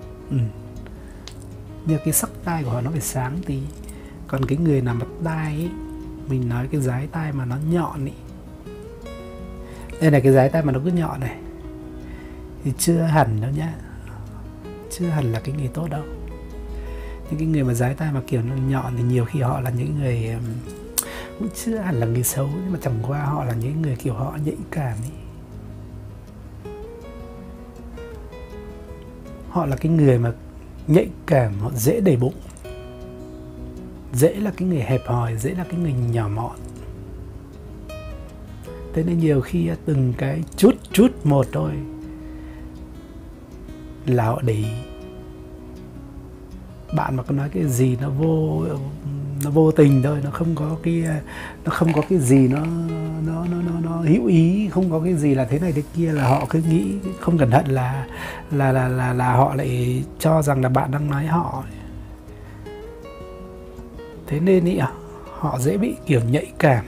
Nhưng cái sắc tai của họ nó phải sáng tí. Còn cái người nào mà tai ấy, mình nói cái dái tai mà nó nhọn ấy, Đây này, cái dái tay mà nó cứ nhọn này thì chưa hẳn đâu nhá, chưa hẳn là cái người tốt đâu. Những cái người mà dái tay mà kiểu nó nhọn thì nhiều khi họ là những người cũng chưa hẳn là người xấu, nhưng mà chẳng qua họ là những người kiểu họ nhạy cảm ấy. Họ là cái người mà nhạy cảm, họ dễ để bụng, dễ là cái người hẹp hòi, dễ là cái người nhỏ mọn. Thế nên nhiều khi từng cái chút một thôi là họ để ý. Bạn mà có nói cái gì nó vô tình thôi, nó không có cái gì nó hữu ý, không có cái gì là thế này thế kia, là họ cứ nghĩ không cẩn thận là họ lại cho rằng là bạn đang nói họ. Thế nên ý họ dễ bị kiểu nhạy cảm,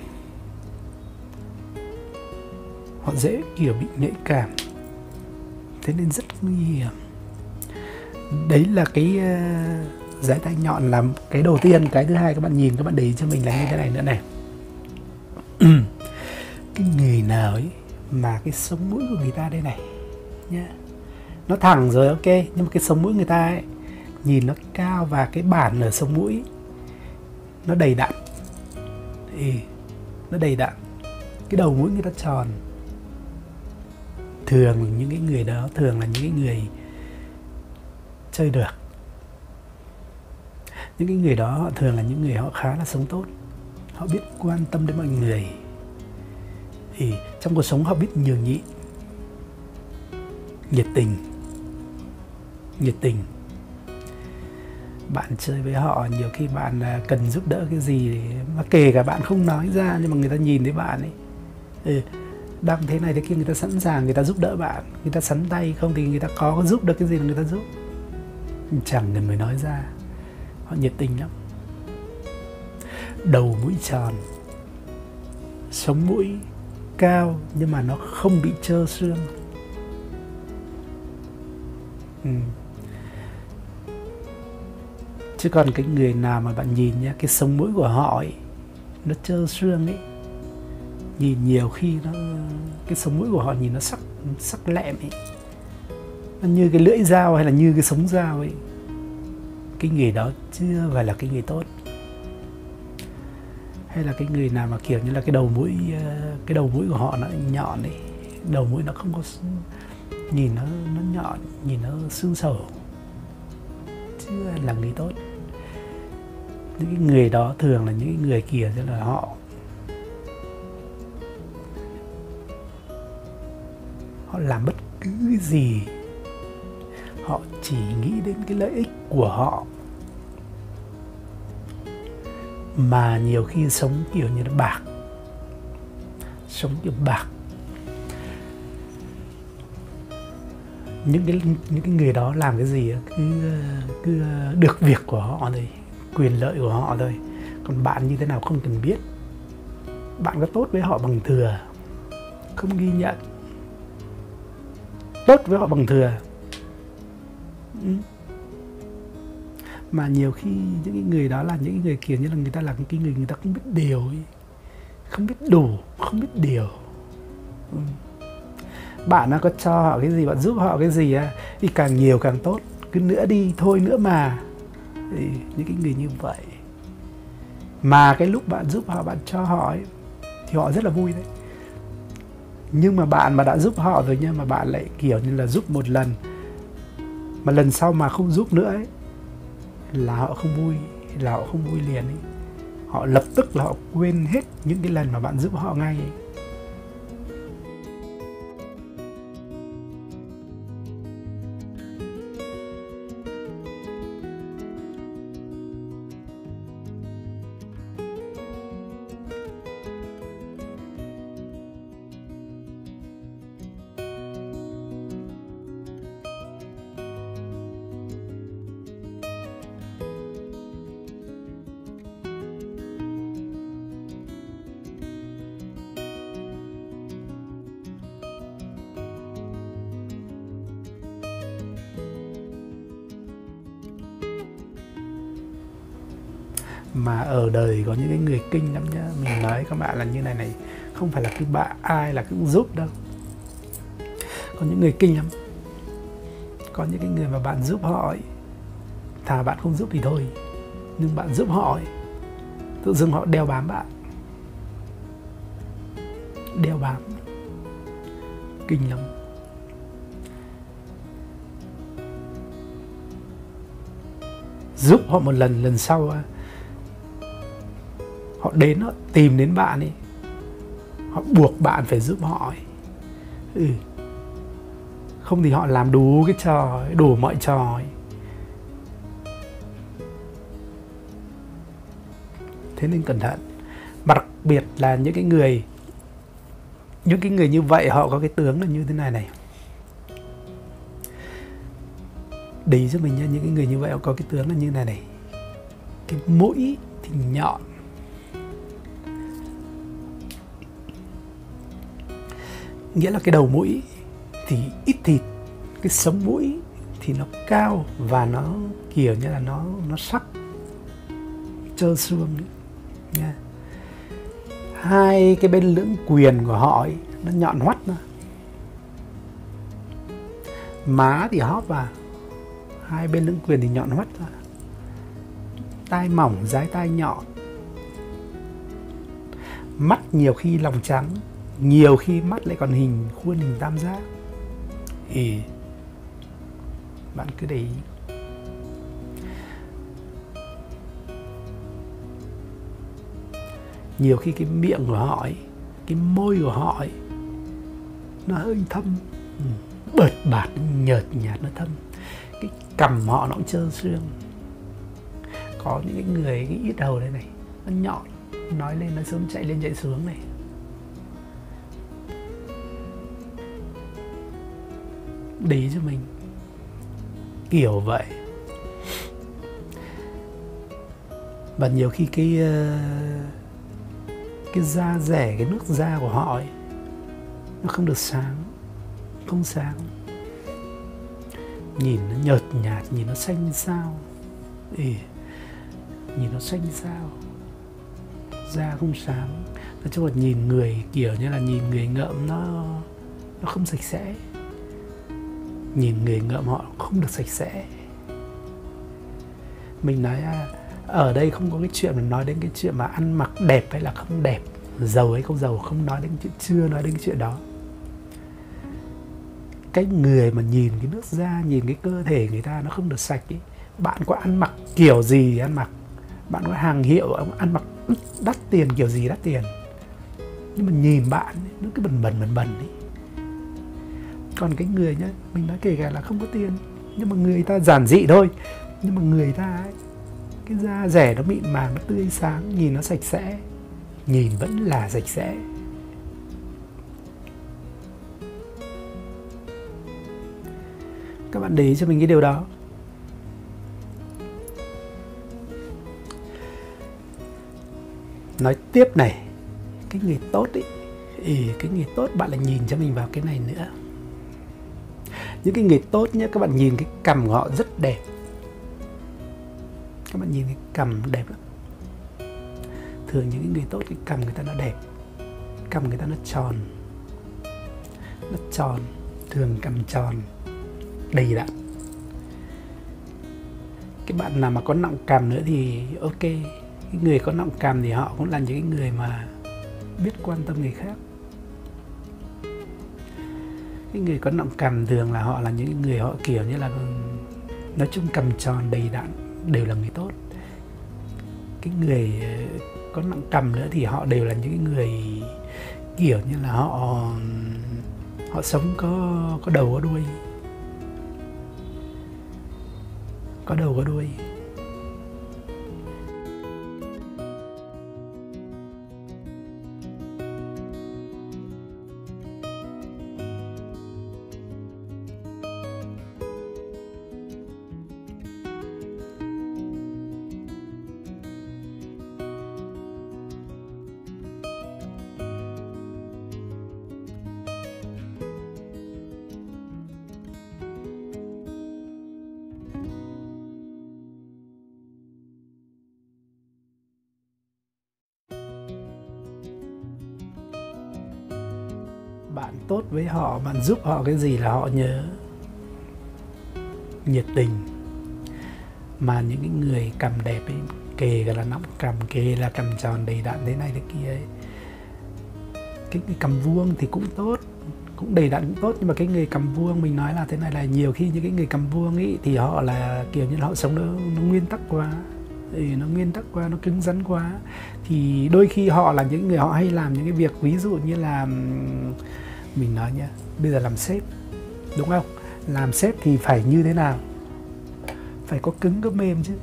họ dễ kiểu bị nhạy cảm, thế nên rất nguy hiểm. Đấy là cái dái tay nhọn là cái đầu tiên. Cái thứ hai, các bạn nhìn, các bạn để ý cho mình là như thế này nữa này. Cái người nào ấy mà cái sống mũi của người ta đây này nhá, nó thẳng rồi ok, nhưng mà cái sống mũi người ta ấy nhìn nó cao, và cái bản ở sống mũi nó đầy đặn, nó đầy đặn, cái đầu mũi người ta tròn. Thường những cái người đó thường là những cái người chơi được. Những cái người đó họ thường là những người họ khá là sống tốt, họ biết quan tâm đến mọi người, thì trong cuộc sống họ biết nhường nhịn, nhiệt tình. Bạn chơi với họ, nhiều khi bạn cần giúp đỡ cái gì mà kể cả bạn không nói ra, nhưng mà người ta nhìn thấy bạn ấy đang thế này thế kia, người ta sẵn sàng, người ta giúp đỡ bạn, người ta sắn tay, không thì người ta có giúp được cái gì là người ta giúp, chẳng cần phải nói ra. Họ nhiệt tình lắm. Đầu mũi tròn, sống mũi cao, nhưng mà nó không bị trơ xương. Chứ còn cái người nào mà bạn nhìn nhá, cái sống mũi của họ ấy nó trơ xương ấy, nhìn nhiều khi cái sống mũi của họ nhìn nó sắc lẹm ấy, nó như cái lưỡi dao hay là như cái sống dao ấy. Cái người đó chưa phải là cái người tốt. Hay là cái người nào mà kiểu như là cái đầu mũi của họ nó nhọn ấy, đầu mũi nó không có, nhìn nó nhọn, nhìn nó xương sầu, chưa là người tốt. Những cái người đó thường là những người kia, tức là họ làm bất cứ cái gì họ chỉ nghĩ đến cái lợi ích của họ, mà nhiều khi sống kiểu như nó bạc, sống kiểu bạc. Những cái người đó làm cái gì cứ được việc của họ thôi, quyền lợi của họ thôi. Còn bạn như thế nào không cần biết. Bạn có tốt với họ bằng thừa, không ghi nhận. Tốt với họ bằng thừa. Mà nhiều khi những cái người đó là những người kiểu như là người ta là cái người ta không biết điều ấy, không biết đủ, không biết điều. Bạn có cho họ cái gì, bạn giúp họ cái gì thì càng nhiều càng tốt, cứ nữa đi thôi nữa mà. Thì những cái người như vậy, mà cái lúc bạn giúp họ, bạn cho họ ấy, thì họ rất là vui đấy. Nhưng mà bạn mà đã giúp họ rồi nha, mà bạn lại kiểu như là giúp một lần, mà lần sau mà không giúp nữa ấy, là họ không vui, là họ không vui liền ấy. Họ lập tức là họ quên hết những cái lần mà bạn giúp họ ngay ấy. Mà ở đời có những cái người kinh lắm nhá. Mình nói các bạn là như này, Không phải là cứ ai là cũng giúp đâu. Có những người kinh lắm. Có những cái người mà bạn giúp họ ấy, thà bạn không giúp thì thôi, nhưng bạn giúp họ ấy, tự dưng họ đeo bám bạn. Đeo bám. Kinh lắm. Giúp họ một lần, lần sau họ đến, họ tìm đến bạn ấy, họ buộc bạn phải giúp họ ấy. Không thì họ làm đủ cái trò ấy, đủ mọi trò ấy. Thế nên cẩn thận. Mà đặc biệt là những cái người như vậy, họ có cái tướng là như thế này này. Để ý cho mình nha, những cái người như vậy họ có cái tướng là như này này. Cái mũi thì nhọn, nghĩa là cái đầu mũi thì ít thịt, cái sống mũi thì nó cao và nó kiểu như là nó sắc, trơ xương nha. Hai cái bên lưỡng quyền của họ ấy, nó nhọn hoắt ra. Má thì hóp vào, hai bên lưỡng quyền thì nhọn hoắt ra. Tai mỏng, dái tai nhọn. Mắt nhiều khi lòng trắng, nhiều khi mắt lại còn khuôn hình tam giác. Thì bạn cứ để ý. Nhiều khi cái miệng của họ ấy, cái môi của họ ấy, nó hơi thâm, bợt bạt, nhợt nhạt, nó thâm. Cái cằm họ nó cũng trơ xương. Có những cái người cái yết hầu đây này, nó nhọn, nói lên nó sớm chạy lên chạy xuống này. Để ý cho mình. Kiểu vậy. Và nhiều khi cái da rẻ, cái nước da của họ ấy, nó không được sáng, không sáng. Nhìn nó nhợt nhạt, nhìn nó xanh xao. Nhìn nó xanh xao, da không sáng. Nói chung là nhìn người kiểu như là nhìn người ngợm nó không sạch sẽ. Nhìn người ngợm họ không được sạch sẽ. Mình nói ở đây không có cái chuyện mà nói đến cái chuyện mà ăn mặc đẹp hay là không đẹp, giàu hay không giàu, không nói đến chuyện, chưa nói đến cái chuyện đó. Cái người mà nhìn cái nước da, nhìn cái cơ thể người ta nó không được sạch ấy. Bạn có ăn mặc kiểu gì ăn mặc, bạn có hàng hiệu ăn mặc đắt tiền kiểu gì đắt tiền, nhưng mà nhìn bạn ấy, nó cứ bẩn ấy. Còn cái người nhá, mình nói kể cả là không có tiền, nhưng mà người ta giản dị thôi, nhưng mà người ta ấy, cái da rẻ nó mịn màng, nó tươi sáng, nhìn nó sạch sẽ, nhìn vẫn là sạch sẽ. Các bạn để ý cho mình cái điều đó. Nói tiếp này, cái người tốt ấy, cái người tốt bạn lại nhìn cho mình vào cái này nữa. Những cái người tốt nhé, các bạn nhìn cái cằm của họ rất đẹp. Các bạn nhìn cái cằm đẹp lắm. Thường những cái người tốt, cái cằm người ta nó đẹp, cằm người ta nó tròn, thường cằm tròn, đầy đặn. Cái bạn nào mà có nọng cằm nữa thì ok. Cái người có nọng cằm thì họ cũng là những cái người mà biết quan tâm người khác. Cái người có nọng cằm thường là họ là những người họ kiểu như là, nói chung cằm tròn đầy đặn đều là người tốt. Cái người có nọng cằm nữa thì họ đều là những người kiểu như là họ sống có đầu có đuôi. Có đầu có đuôi. tốt với họ, bạn giúp họ cái gì là họ nhớ, nhiệt tình. Mà những cái người cầm đẹp ấy, kể cả là nọng cầm, kể là cầm tròn đầy đặn thế này thế kia ấy, cái người cầm vuông thì cũng tốt, cũng đầy đặn cũng tốt, nhưng mà cái người cầm vuông mình nói là thế này, là nhiều khi những cái người cầm vuông ấy thì họ là kiểu như họ sống nó nguyên tắc quá, nó nguyên tắc quá, nó cứng rắn quá, thì đôi khi họ là những người họ hay làm những cái việc ví dụ như là mình nói nhá, bây giờ làm sếp đúng không, làm sếp thì phải như thế nào, phải có cứng có mềm chứ,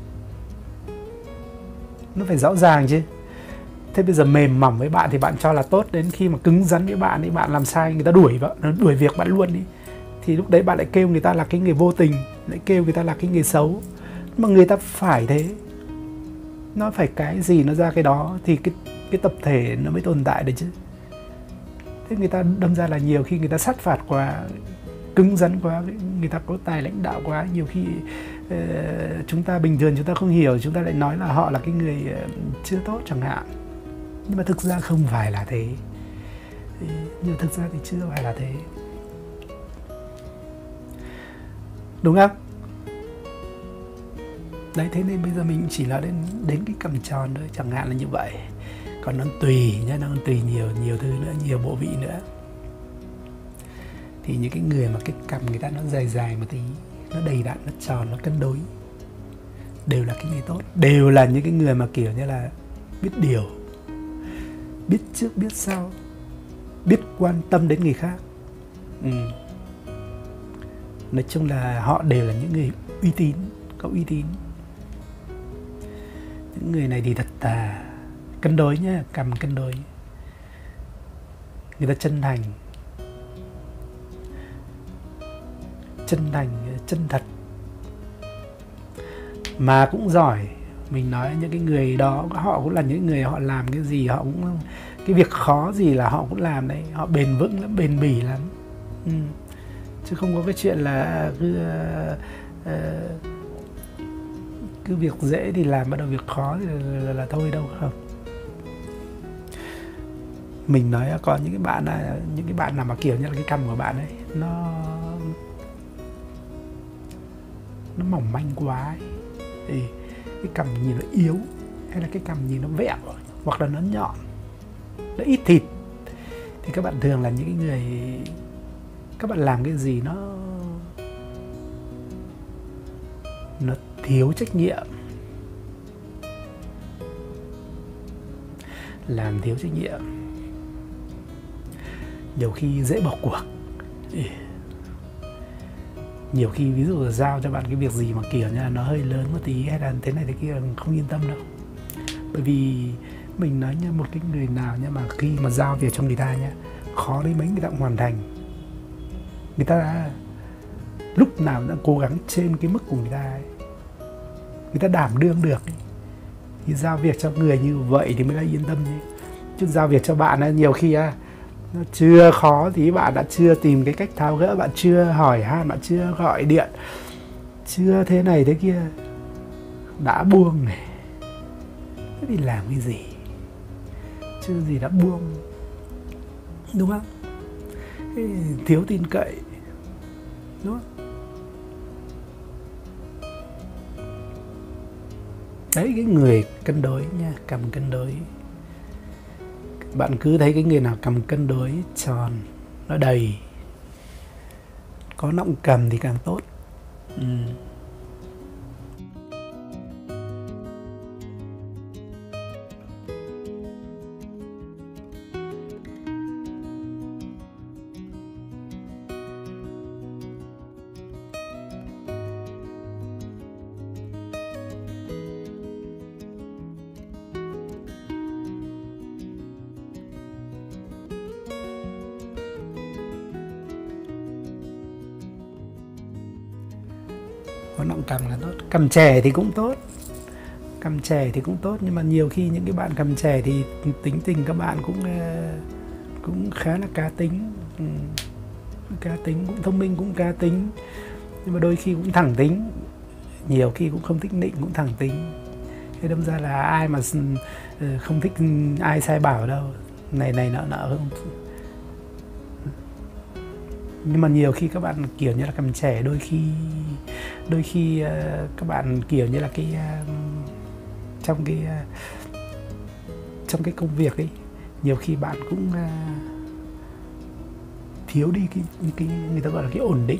nó phải rõ ràng chứ. Thế bây giờ mềm mỏng với bạn thì bạn cho là tốt, đến khi mà cứng rắn với bạn ấy, bạn làm sai người ta đuổi việc bạn luôn đi, thì lúc đấy bạn lại kêu người ta là cái người vô tình, lại kêu người ta là cái người xấu. Mà người ta phải thế, nó phải cái gì nó ra cái đó thì cái tập thể nó mới tồn tại được chứ. Thế người ta đâm ra là nhiều khi người ta sát phạt quá, cứng rắn quá, người ta có tài lãnh đạo quá, nhiều khi chúng ta bình thường chúng ta không hiểu, chúng ta lại nói là họ là cái người chưa tốt chẳng hạn, nhưng mà thực ra không phải là thế, nhưng mà thực ra thì chưa phải là thế, đúng không? Đấy, thế nên bây giờ mình chỉ là đến cái cầm tròn thôi, chẳng hạn là như vậy. Còn nó tùy nhá, nó tùy nhiều thứ nữa, nhiều bộ vị nữa. Thì những cái người mà cái cằm người ta nó dài dài một tí, nó đầy đặn, nó tròn, nó cân đối, đều là cái người tốt, đều là những cái người mà kiểu như là biết điều, biết trước biết sau, biết quan tâm đến người khác. Nói chung là họ đều là những người uy tín, có uy tín. Những người này thì thật là cân đối nhá, cầm cân đối. Người ta chân thành, chân thật, mà cũng giỏi. Mình nói những cái người đó họ cũng là những người họ làm cái gì họ cũng, cái việc khó gì là họ cũng làm đấy, họ bền vững lắm, bền bỉ lắm. Chứ không có cái chuyện là cứ việc dễ thì làm, bắt đầu việc khó thì là thôi đâu, không. Mình nói có những cái bạn nào mà kiểu như là cái cằm của bạn ấy nó mỏng manh quá ấy. Thì cái cằm nhìn nó yếu, hay là cái cằm nhìn nó vẹo, hoặc là nó nhọn, nó ít thịt, thì các bạn thường là những người, các bạn làm cái gì nó thiếu trách nhiệm, làm thiếu trách nhiệm, nhiều khi dễ bỏ cuộc. Nhiều khi ví dụ là giao cho bạn cái việc gì mà kiểu như là nó hơi lớn một tí, hay là thế này thế kia, không yên tâm đâu. Bởi vì mình nói nha, một cái người nào nha mà khi mà giao việc cho người ta nhá, khó đến mấy người ta cũng hoàn thành. Người ta lúc nào cũng cố gắng trên cái mức của người ta ấy. Người ta đảm đương được ấy. Thì giao việc cho người như vậy thì mới là yên tâm chứ. Chứ giao việc cho bạn ấy, nhiều khi nó chưa khó thì bạn đã chưa tìm cái cách tháo gỡ, bạn chưa hỏi han, bạn chưa gọi điện, chưa thế này thế kia, đã buông này. Thế thì làm cái gì? Chưa gì đã buông, đúng không? Thế thiếu tin cậy, đúng không? Đấy, cái người cân đối nha, cầm cân đối. Bạn cứ thấy cái người nào cầm cân đối tròn, nó đầy, có nọng cầm thì càng tốt. Có nọng cầm là tốt. Cầm trẻ thì cũng tốt, cầm trẻ thì cũng tốt, nhưng mà nhiều khi những cái bạn cầm trẻ thì tính tình các bạn cũng khá là cá tính, cũng thông minh, cũng cá tính, nhưng mà đôi khi cũng thẳng tính, nhiều khi cũng không thích nịnh, cũng thẳng tính. Thế đâm ra là ai mà không thích ai sai bảo đâu, này nọ không. Nhưng mà nhiều khi các bạn kiểu như là cầm trẻ, đôi khi các bạn kiểu như là trong cái công việc ấy, nhiều khi bạn cũng thiếu đi cái người ta gọi là cái ổn định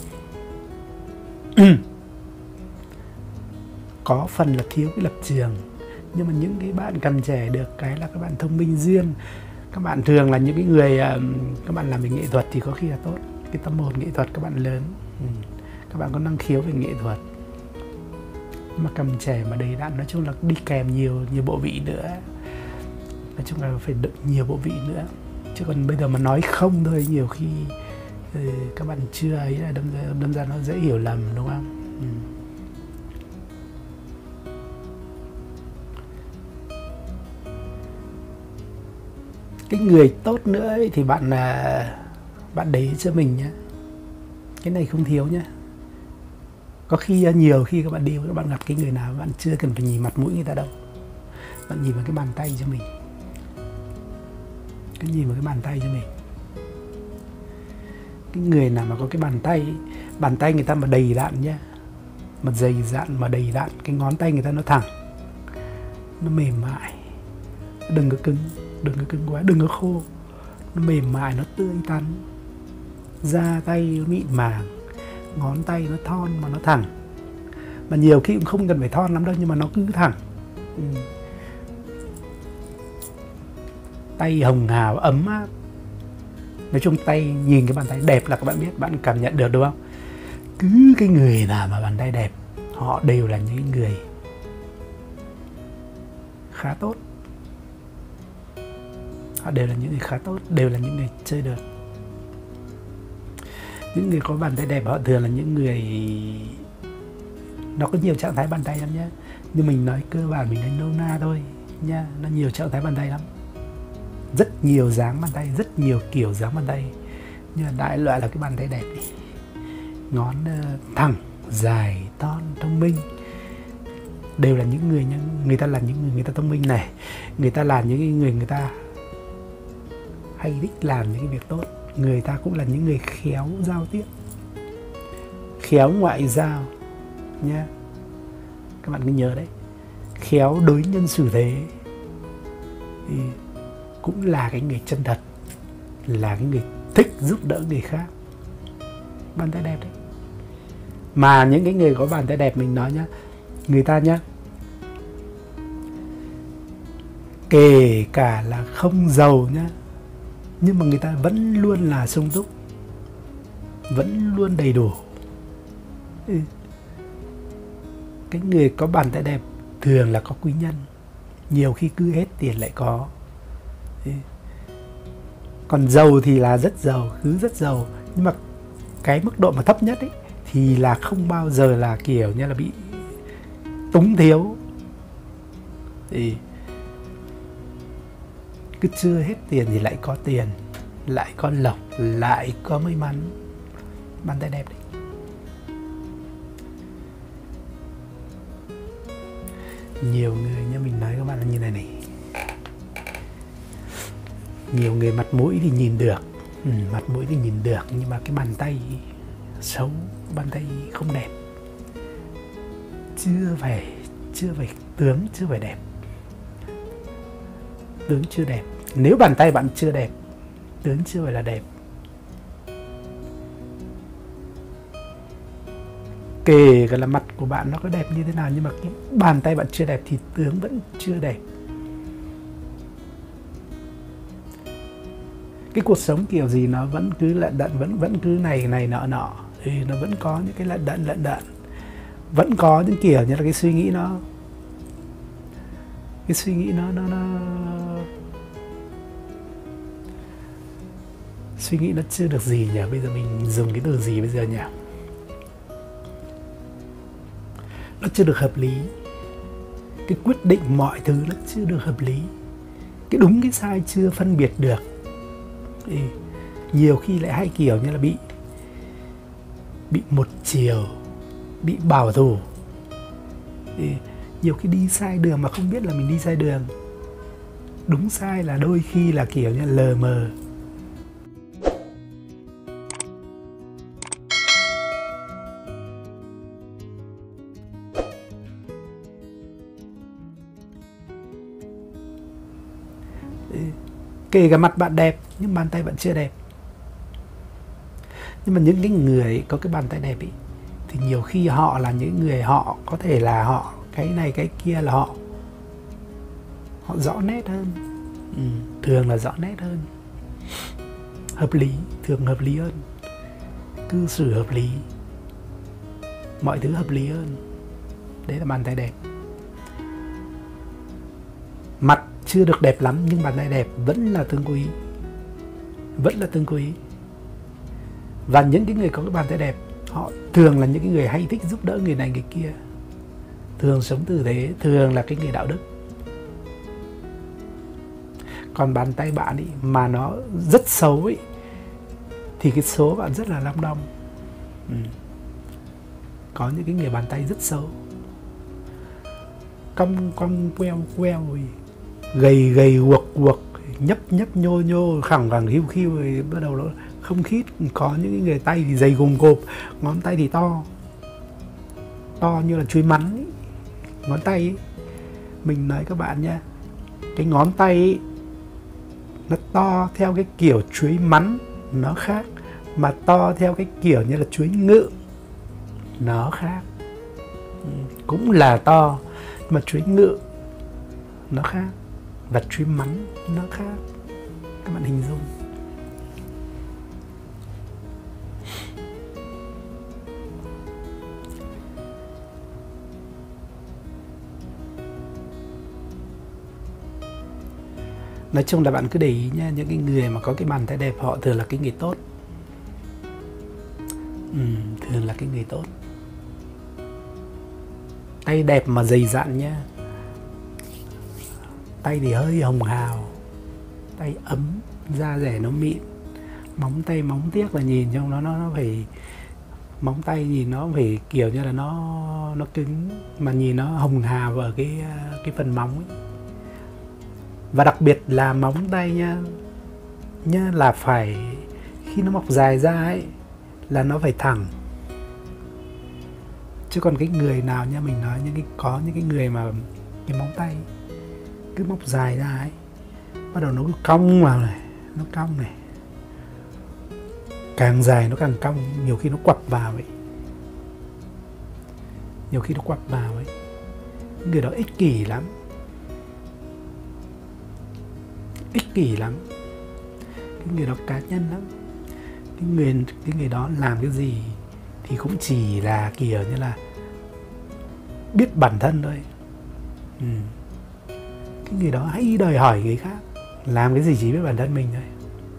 có phần là thiếu cái lập trường. Nhưng mà những cái bạn cầm trẻ được cái là các bạn thông minh riêng. Các bạn thường là những cái người các bạn làm về nghệ thuật thì có khi là tốt, cái tâm hồn nghệ thuật các bạn lớn, các bạn có năng khiếu về nghệ thuật. Mà cầm trẻ mà đầy đặn nói chung là đi kèm nhiều bộ vị nữa, nói chung là phải đựng nhiều bộ vị nữa. Chứ còn bây giờ mà nói không thôi nhiều khi các bạn chưa ấy là đâm ra nó dễ hiểu lầm, đúng không? Cái người tốt nữa ấy, thì bạn để ý cho mình nhé, cái này không thiếu nhé. Có khi nhiều khi các bạn đi các bạn gặp cái người nào bạn chưa cần phải nhìn mặt mũi người ta đâu, bạn nhìn vào cái bàn tay cho mình, cứ nhìn vào cái bàn tay cho mình. Cái người nào mà có cái bàn tay người ta mà đầy đặn nhá, mà dày dặn mà đầy đặn, cái ngón tay người ta nó thẳng, nó mềm mại, đừng có cứng quá, đừng có khô, nó mềm mại, nó tươi tắn, da tay nó mịn màng, ngón tay nó thon mà nó thẳng. Mà nhiều khi cũng không cần phải thon lắm đâu, nhưng mà nó cứ thẳng. Tay hồng hào ấm áp. Nói chung tay, nhìn cái bàn tay đẹp là các bạn biết, bạn cảm nhận được đúng không? Cứ cái người nào mà bàn tay đẹp, họ đều là những người khá tốt. Họ đều là những người khá tốt, đều là những người chơi được. Những người có bàn tay đẹp họ thường là những người, nó có nhiều trạng thái bàn tay lắm nhé. Nhưng mình nói cơ bản, mình nói nôm na thôi nha, nó nhiều trạng thái bàn tay lắm, rất nhiều dáng bàn tay, rất nhiều kiểu dáng bàn tay. Nhưng mà đại loại là cái bàn tay đẹp ấy. Ngón thẳng, dài, thon, thông minh, đều là những người, người ta là những người ta thông minh này, người ta là những người người ta hay thích làm những cái việc tốt. Người ta cũng là những người khéo giao tiếp, khéo ngoại giao nha. Các bạn cứ nhớ đấy, khéo đối nhân xử thế, thì cũng là cái người chân thật, là cái người thích giúp đỡ người khác. Bàn tay đẹp đấy. Mà những cái người có bàn tay đẹp, mình nói nhá, người ta nhá, kể cả là không giàu nhá, nhưng mà người ta vẫn luôn là sung túc, vẫn luôn đầy đủ. Cái người có bàn tay đẹp thường là có quý nhân, nhiều khi cứ hết tiền lại có. Còn giàu thì là rất giàu, cứ rất giàu, nhưng mà cái mức độ mà thấp nhất ấy thì là không bao giờ là kiểu như là bị túng thiếu. Thì cứ chưa hết tiền thì lại có tiền, lại có lộc, lại có may mắn. Bàn tay đẹp đấy. Nhiều người như mình nói các bạn là như này. Nhiều người mặt mũi thì nhìn được, mặt mũi thì nhìn được, nhưng mà cái bàn tay xấu, bàn tay không đẹp. Chưa phải tướng chưa phải đẹp. Tướng chưa đẹp. Nếu bàn tay bạn chưa đẹp, tướng chưa phải là đẹp. Kể cả là mặt của bạn nó có đẹp như thế nào, nhưng mà cái bàn tay bạn chưa đẹp thì tướng vẫn chưa đẹp. Cái cuộc sống kiểu gì nó vẫn cứ lận đận, vẫn cứ này nọ, thì nó vẫn có những cái lận đận, vẫn có những kiểu như là cái suy nghĩ nó suy nghĩ nó chưa được gì nhỉ? Bây giờ mình dùng cái từ gì bây giờ nhỉ? Nó chưa được hợp lý. Cái quyết định mọi thứ nó chưa được hợp lý. Cái đúng cái sai chưa phân biệt được. Thì nhiều khi lại hay kiểu như là bị một chiều, bị bảo thủ. Thì nhiều khi đi sai đường mà không biết là mình đi sai đường. Đúng sai là đôi khi là kiểu như lờ mờ. Kể cả mặt bạn đẹp nhưng bàn tay bạn chưa đẹp. Nhưng mà những cái người có cái bàn tay đẹp ý, thì nhiều khi họ là những người, họ có thể là họ cái này cái kia là họ rõ nét hơn. Thường là rõ nét hơn, hợp lý, thường hợp lý hơn, cư xử hợp lý, mọi thứ hợp lý hơn. Đấy là bàn tay đẹp. Mặt chưa được đẹp lắm nhưng bàn tay đẹp vẫn là tương quý, vẫn là tương quý. Và những cái người có cái bàn tay đẹp, họ thường là những cái người hay thích giúp đỡ người này người kia, thường sống tử tế, thường là cái người đạo đức. Còn bàn tay bạn ý, mà nó rất xấu ý, thì cái số bạn rất là lăm đong. Có những cái người bàn tay rất xấu, cong cong queo queo, gầy gầy guộc guộc, nhấp nhấp nhô nhô, khẳng khẳng khiu khiu, rồi bắt đầu nó không khít. Có những người tay thì dày gồm gộp, ngón tay thì to, to như là chuối mắn ý. Ngón tay ý, mình nói các bạn nha, cái ngón tay ý, nó to theo cái kiểu chuối mắn nó khác, mà to theo cái kiểu như là chuối ngự nó khác. Cũng là to, mà chuối ngự nó khác, và chuối mắn nó khác. Các bạn hình dung. Nói chung là bạn cứ để ý nha, những cái người mà có cái bàn tay đẹp họ thường là cái người tốt. Thường là cái người tốt. Tay đẹp mà dày dặn nha, tay thì hơi hồng hào, tay ấm, da rẻ nó mịn, móng tay móng tiếc là nhìn trong nó phải, móng tay nhìn nó phải kiểu như là nó cứng, mà nhìn nó hồng hào ở cái phần móng ấy. Và đặc biệt là móng tay nha là phải, khi nó mọc dài ra ấy là nó phải thẳng. Chứ còn cái người nào nha, mình nói có những cái người mà cái móng tay cứ mọc dài ra ấy, bắt đầu nó cứ cong vào này, nó cong này, càng dài nó càng cong, nhiều khi nó quặp vào ấy, người đó ích kỷ lắm, cái người đó cá nhân lắm. Cái người đó làm cái gì thì cũng chỉ là kiểu như là biết bản thân thôi. Cái người đó hay đòi hỏi người khác, làm cái gì chỉ biết bản thân mình thôi.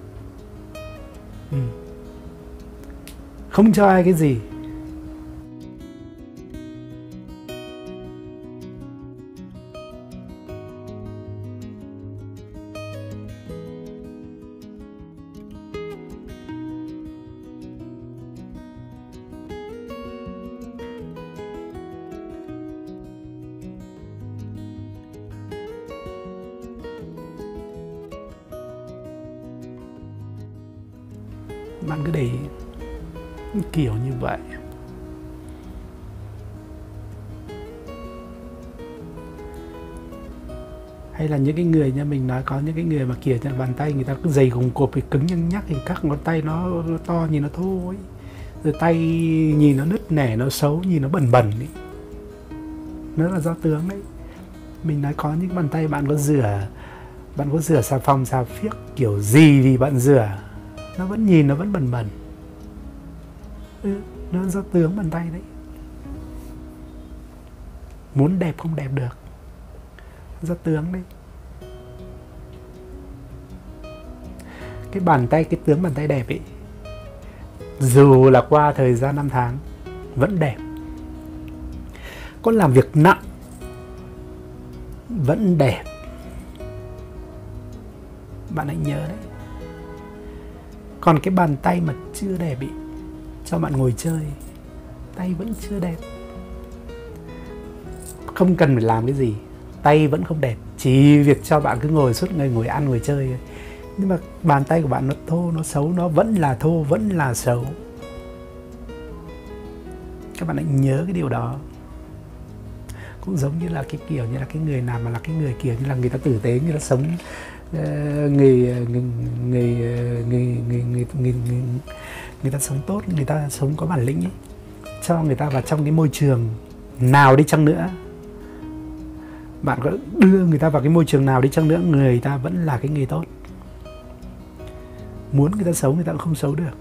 Không cho ai cái gì. Bạn cứ để ý kiểu như vậy. Hay là những cái người nha, mình nói có những cái người mà kiểu như bàn tay người ta cứ dày gồng cộp, thì cứng nhắc nhắc, thì các ngón tay nó to nhìn nó thô ấy, rồi tay nhìn nó nứt nẻ, nó xấu, nhìn nó bẩn bẩn ấy. Nó là do tướng đấy. Mình nói có những bàn tay bạn có rửa xà phòng xà phiếc kiểu gì thì bạn rửa, nó vẫn nhìn nó vẫn bẩn bẩn. Nó do tướng bàn tay đấy. Muốn đẹp không đẹp được, do tướng đấy. Cái tướng bàn tay đẹp ấy, dù là qua thời gian năm tháng vẫn đẹp. Có làm việc nặng vẫn đẹp. Bạn hãy nhớ đấy. Còn cái bàn tay mà chưa đẹp ý, cho bạn ngồi chơi, tay vẫn chưa đẹp, không cần phải làm cái gì, tay vẫn không đẹp. Chỉ việc cho bạn cứ ngồi suốt ngày, ngồi ăn ngồi chơi. Nhưng mà bàn tay của bạn nó thô, nó xấu, nó vẫn là thô, vẫn là xấu. Các bạn hãy nhớ cái điều đó. Cũng giống như là cái kiểu như là cái người nào mà là cái người kiểu như là người ta tử tế, người ta sống người người người người người người người, người, người ta sống tốt, người ta sống có bản lĩnh ấy, cho người ta vào trong cái môi trường nào đi chăng nữa, bạn có đưa người ta vào cái môi trường nào đi chăng nữa, người ta vẫn là cái người tốt. Muốn người ta xấu người ta cũng không xấu được.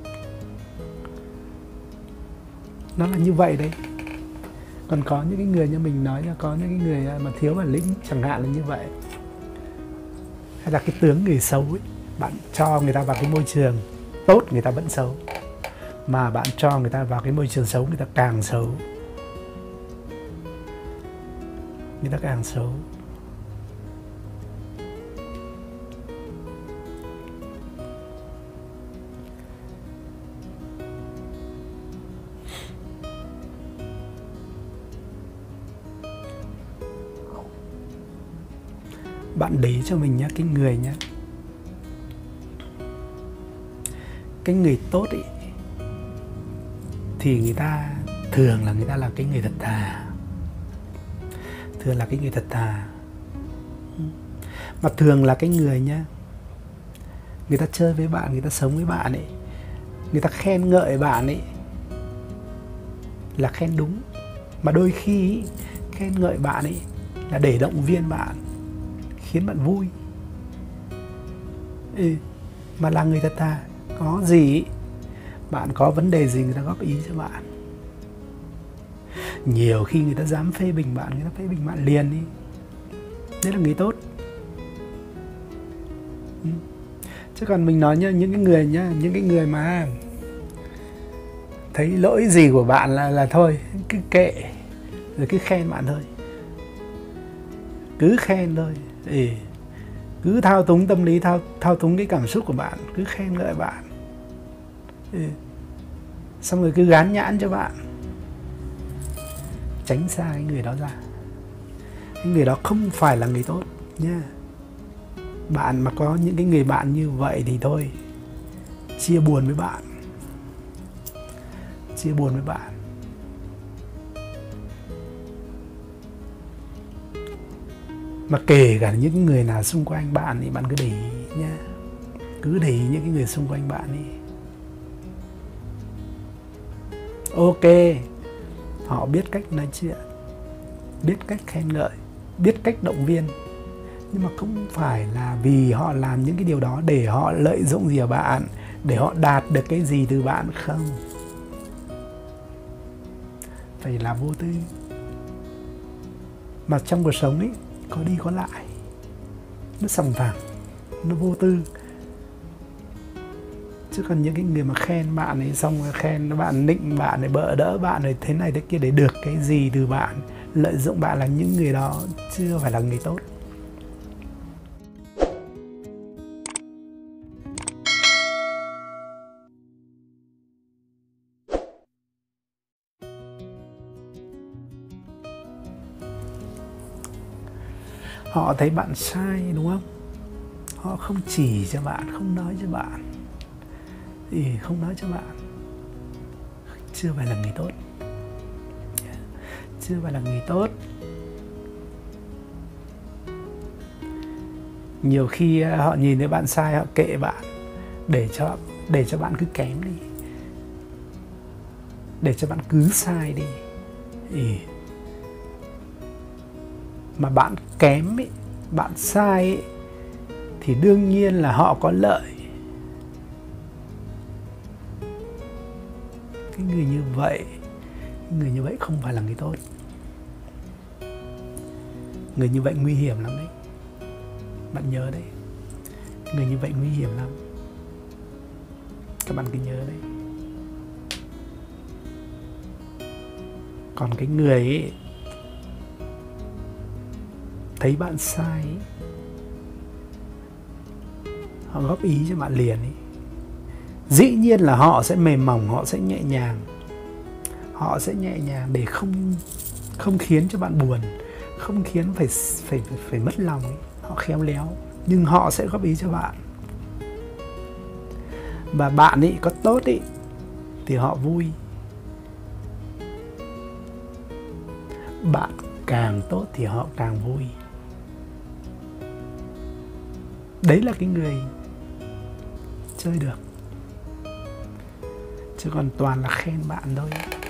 Nó là như vậy đấy. Còn có những cái người như mình nói là có những cái người mà thiếu bản lĩnh chẳng hạn là như vậy. Hay là cái tướng người xấu ấy, bạn cho người ta vào cái môi trường tốt người ta vẫn xấu, mà bạn cho người ta vào cái môi trường xấu người ta càng xấu. Người ta càng xấu. Bạn để cho mình nhá, cái người nhá, cái người tốt ý, thì người ta thường là người ta là cái người thật thà. Thường là cái người thật thà. Mà thường là cái người nhá, người ta chơi với bạn, người ta sống với bạn ấy, người ta khen ngợi bạn ấy là khen đúng. Mà đôi khi ý, khen ngợi bạn ấy là để động viên bạn, khiến bạn vui. Mà là người thật thà. Có gì bạn có vấn đề gì người ta góp ý cho bạn. Nhiều khi người ta dám phê bình bạn, người ta phê bình bạn liền đi. Đấy là người tốt. Chứ còn mình nói nhá, những cái người nhá, những cái người mà thấy lỗi gì của bạn là thôi, cứ kệ, rồi cứ khen bạn thôi. Cứ khen thôi. Cứ thao túng tâm lý, thao túng cái cảm xúc của bạn, cứ khen ngợi bạn. Xong rồi cứ gán nhãn cho bạn. Tránh xa cái người đó ra. Cái người đó không phải là người tốt nha. Bạn mà có những cái người bạn như vậy thì thôi, chia buồn với bạn. Chia buồn với bạn. Mà kể cả những người nào xung quanh bạn thì bạn cứ để ý nhá. Cứ để ý những cái người xung quanh bạn đi. Ok, họ biết cách nói chuyện, biết cách khen ngợi, biết cách động viên. Nhưng mà không phải là vì họ làm những cái điều đó để họ lợi dụng gì ở bạn, để họ đạt được cái gì từ bạn không. Phải là vô tư. Mà trong cuộc sống ấy, có đi có lại, nó sòng phẳng, nó vô tư. Chứ còn những cái người mà khen bạn ấy, xong rồi khen bạn, nịnh bạn, rồi bợ đỡ bạn, rồi thế này thế kia để được cái gì từ bạn, lợi dụng bạn, là những người đó chưa phải là người tốt. Họ thấy bạn sai đúng không? Họ không chỉ cho bạn, không nói cho bạn, thì không nói cho bạn, chưa phải là người tốt. Chưa phải là người tốt. Nhiều khi họ nhìn thấy bạn sai, họ kệ bạn, để cho bạn cứ kém đi, để cho bạn cứ sai đi. Mà bạn kém ấy, bạn sai ấy, thì đương nhiên là họ có lợi. Cái người như vậy không phải là người tốt. Người như vậy nguy hiểm lắm đấy. Bạn nhớ đấy. Người như vậy nguy hiểm lắm. Các bạn cứ nhớ đấy. Còn cái người ấy, thấy bạn sai ấy, họ góp ý cho bạn liền ấy, dĩ nhiên là họ sẽ mềm mỏng, họ sẽ nhẹ nhàng. Họ sẽ nhẹ nhàng để không khiến cho bạn buồn, không khiến phải mất lòng ấy. Họ khéo léo, nhưng họ sẽ góp ý cho bạn. Và bạn ấy có tốt ấy thì họ vui. Bạn càng tốt thì họ càng vui. Đấy là cái người chơi được. Chứ còn toàn là khen bạn thôi,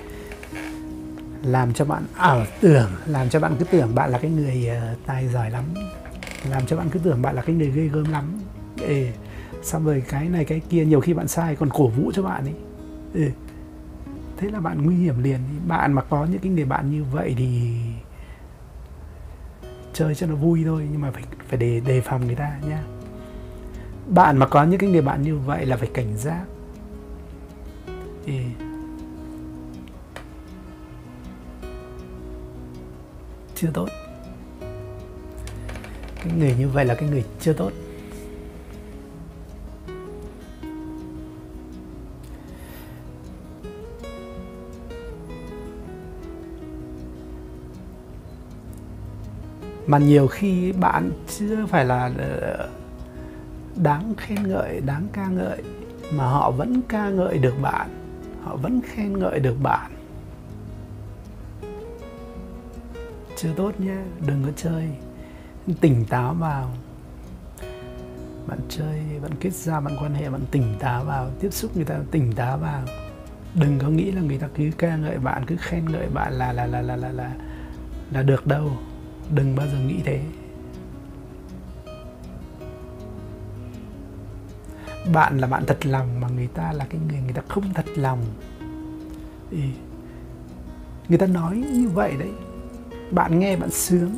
làm cho bạn tưởng, làm cho bạn cứ tưởng bạn là cái người tài giỏi lắm, làm cho bạn cứ tưởng bạn là cái người ghê gớm lắm. Xong rồi cái này cái kia, nhiều khi bạn sai còn cổ vũ cho bạn ấy. Thế là bạn nguy hiểm liền. Bạn mà có những cái người bạn như vậy thì chơi cho nó vui thôi, nhưng mà phải đề phòng người ta nhá. Bạn mà có những cái người bạn như vậy là phải cảnh giác. Chưa tốt. Cái người như vậy là cái người chưa tốt. Mà nhiều khi bạn chưa phải là đáng khen ngợi, đáng ca ngợi, mà họ vẫn ca ngợi được bạn, họ vẫn khen ngợi được bạn. Chưa tốt nhé, đừng có chơi. Tỉnh táo vào. Bạn chơi, bạn kết giao, bạn quan hệ, bạn tỉnh táo vào. Tiếp xúc người ta tỉnh táo vào. Đừng có nghĩ là người ta cứ ca ngợi bạn, cứ khen ngợi bạn là được đâu. Đừng bao giờ nghĩ thế. Bạn là bạn thật lòng, mà người ta là cái người ta không thật lòng. Người ta nói như vậy đấy, bạn nghe bạn sướng,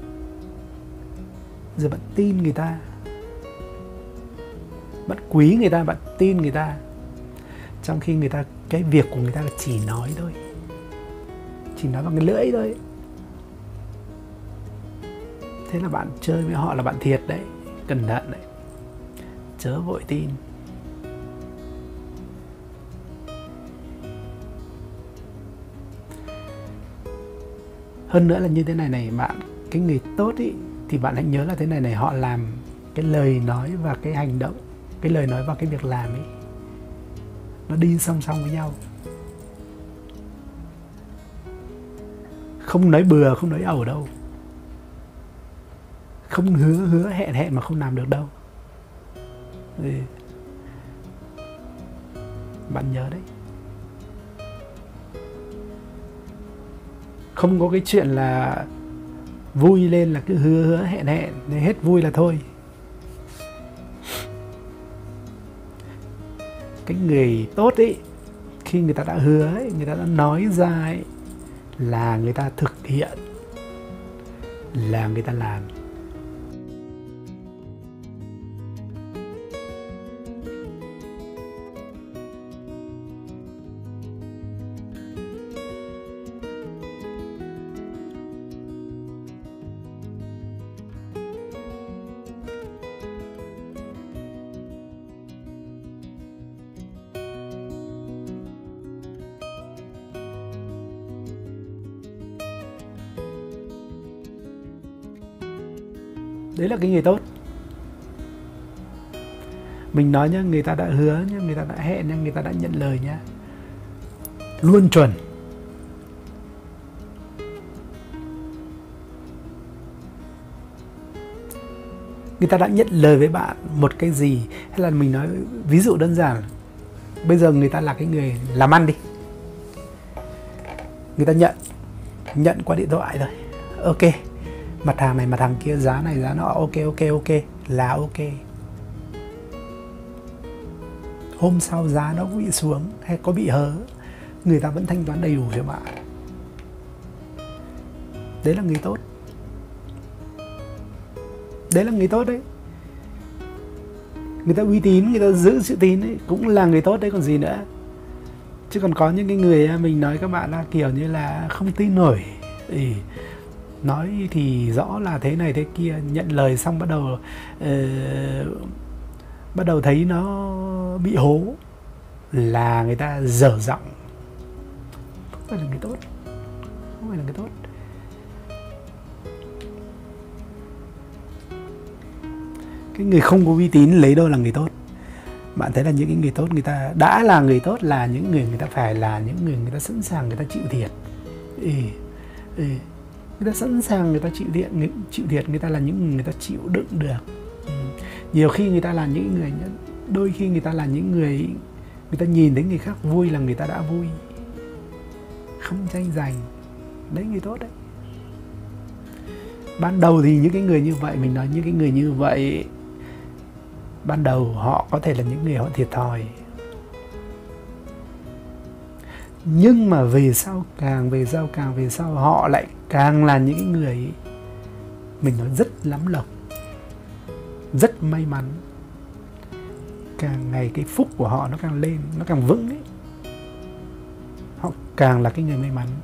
rồi bạn tin người ta, bạn quý người ta, bạn tin người ta, trong khi người ta, cái việc của người ta là chỉ nói thôi, chỉ nói bằng cái lưỡi thôi. Thế là bạn chơi với họ là bạn thiệt đấy, cẩn thận đấy, chớ vội tin. Hơn nữa là như thế này bạn, cái người tốt ý, thì bạn hãy nhớ là thế này, họ làm cái lời nói và cái hành động, cái lời nói và cái việc làm ấy, nó đi song song với nhau. Không nói bừa, không nói ẩu đâu. Không hứa hẹn mà không làm được đâu. Bạn nhớ đấy. Không có cái chuyện là vui lên là cứ hứa hẹn, hết vui là thôi. Cái người tốt ấy, khi người ta đã hứa ấy, người ta đã nói ra ấy, là người ta thực hiện, là người ta làm. Đấy là cái người tốt. Mình nói nhá, người ta đã hứa nhá, người ta đã hẹn nhá, người ta đã nhận lời nhá, luôn chuẩn. Người ta đã nhận lời với bạn một cái gì, hay là mình nói ví dụ đơn giản, bây giờ người ta là cái người làm ăn đi, người ta nhận qua điện thoại thôi, ok, mặt hàng này mặt hàng kia, giá này giá nọ, ok là ok. Hôm sau giá nó bị xuống hay có bị hớ, người ta vẫn thanh toán đầy đủ cho bạn. Đấy là người tốt. Đấy là người tốt đấy. Người ta uy tín, người ta giữ chữ tín ấy, cũng là người tốt đấy còn gì nữa. Chứ còn có những cái người mình nói các bạn là kiểu như là không tin nổi, nói thì rõ là thế này thế kia, nhận lời xong bắt đầu thấy nó bị hố là người ta dở giọng. Không phải là người tốt, không phải là người tốt. Cái người không có uy tín lấy đâu là người tốt. Bạn thấy là những cái người tốt, người ta đã là người tốt là những người, người ta phải là những người, người ta sẵn sàng người ta chịu thiệt. Người ta sẵn sàng người ta chịu thiệt, người ta là những người ta chịu đựng được. Nhiều khi người ta là những người, đôi khi người ta là những người, người ta nhìn thấy người khác vui là người ta đã vui, không tranh giành. Đấy, người tốt đấy. Ban đầu thì những cái người như vậy, mình nói những cái người như vậy, ban đầu họ có thể là những người họ thiệt thòi. Nhưng mà về sau càng về sau họ lại càng là những người mình nói rất lắm lộc, rất may mắn. Càng ngày cái phúc của họ nó càng lên, nó càng vững ấy. Họ càng là cái người may mắn.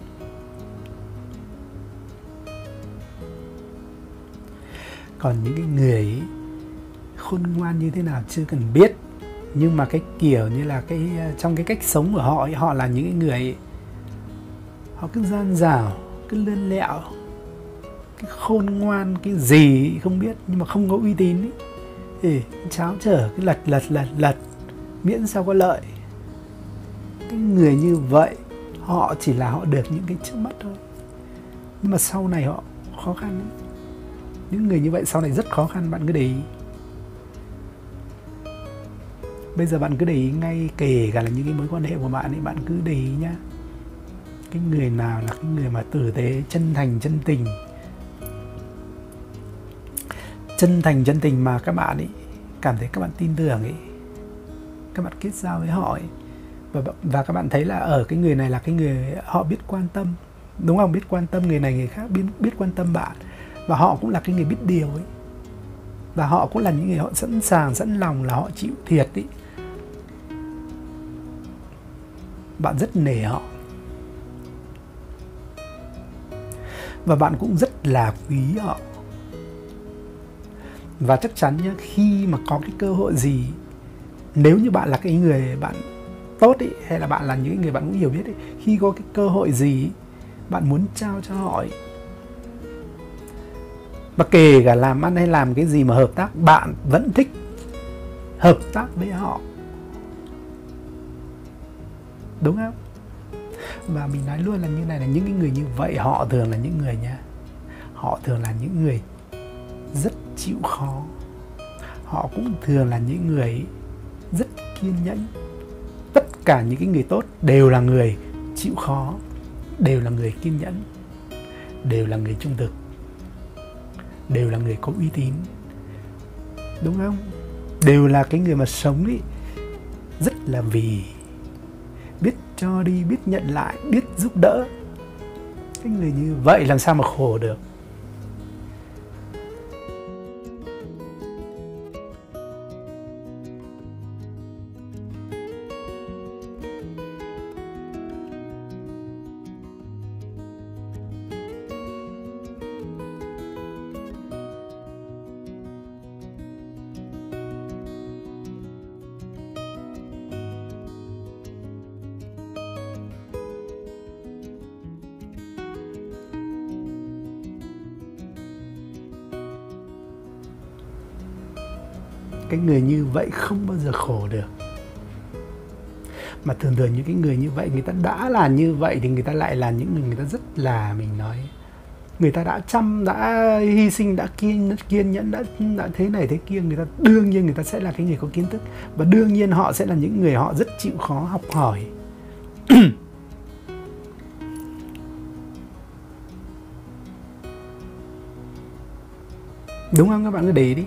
Còn những cái người khôn ngoan như thế nào chưa cần biết, nhưng mà cái kiểu như là cái trong cái cách sống của họ ấy, họ là những người họ cứ gian dảo, cứ lươn lẹo, cái khôn ngoan cái gì không biết, nhưng mà không có uy tín ấy. Thì cháo trở cứ lật miễn sao có lợi. Cái người như vậy họ chỉ là họ được những cái trước mắt thôi, nhưng mà sau này họ khó khăn ấy. Những người như vậy sau này rất khó khăn, bạn cứ để ý. Bây giờ bạn cứ để ý ngay, kể cả là những cái mối quan hệ của bạn ấy, bạn cứ để ý nhá. Cái người nào là cái người mà tử tế, chân thành, chân tình mà các bạn ấy cảm thấy các bạn tin tưởng ấy, các bạn kết giao với họ ấy, và các bạn thấy là ở cái người này là cái người họ biết quan tâm, đúng không? Biết quan tâm người này người khác, biết quan tâm bạn, và họ cũng là cái người biết điều ấy, và họ cũng là những người họ sẵn sàng, sẵn lòng là họ chịu thiệt ấy. Bạn rất nể họ, và bạn cũng rất là quý họ. Và chắc chắn nhé, khi mà có cái cơ hội gì, nếu như bạn là cái người bạn tốt ấy, hay là bạn là những người bạn cũng hiểu biết ấy, khi có cái cơ hội gì bạn muốn trao cho họ ấy, và kể cả làm ăn hay làm cái gì mà hợp tác, bạn vẫn thích hợp tác với họ, đúng không? Và mình nói luôn là như này, là những cái người như vậy họ thường là những người nha, họ thường là những người rất chịu khó. Họ cũng thường là những người rất kiên nhẫn. Tất cả những cái người tốt đều là người chịu khó, đều là người kiên nhẫn, đều là người trung thực, đều là người có uy tín, đúng không? Đều là cái người mà sống ấy rất là vì, biết cho đi, biết nhận lại, biết giúp đỡ. Cái người như vậy làm sao mà khổ được. Cái người như vậy không bao giờ khổ được. Mà thường những cái người như vậy, người ta đã là như vậy thì người ta lại là những người ta rất là, mình nói, người ta đã chăm, đã hy sinh, đã kiên nhẫn, đã thế này thế kia. Người ta đương nhiên người ta sẽ là cái người có kiến thức, và đương nhiên họ sẽ là những người họ rất chịu khó học hỏi. Đúng không các bạn, cứ để ý đi.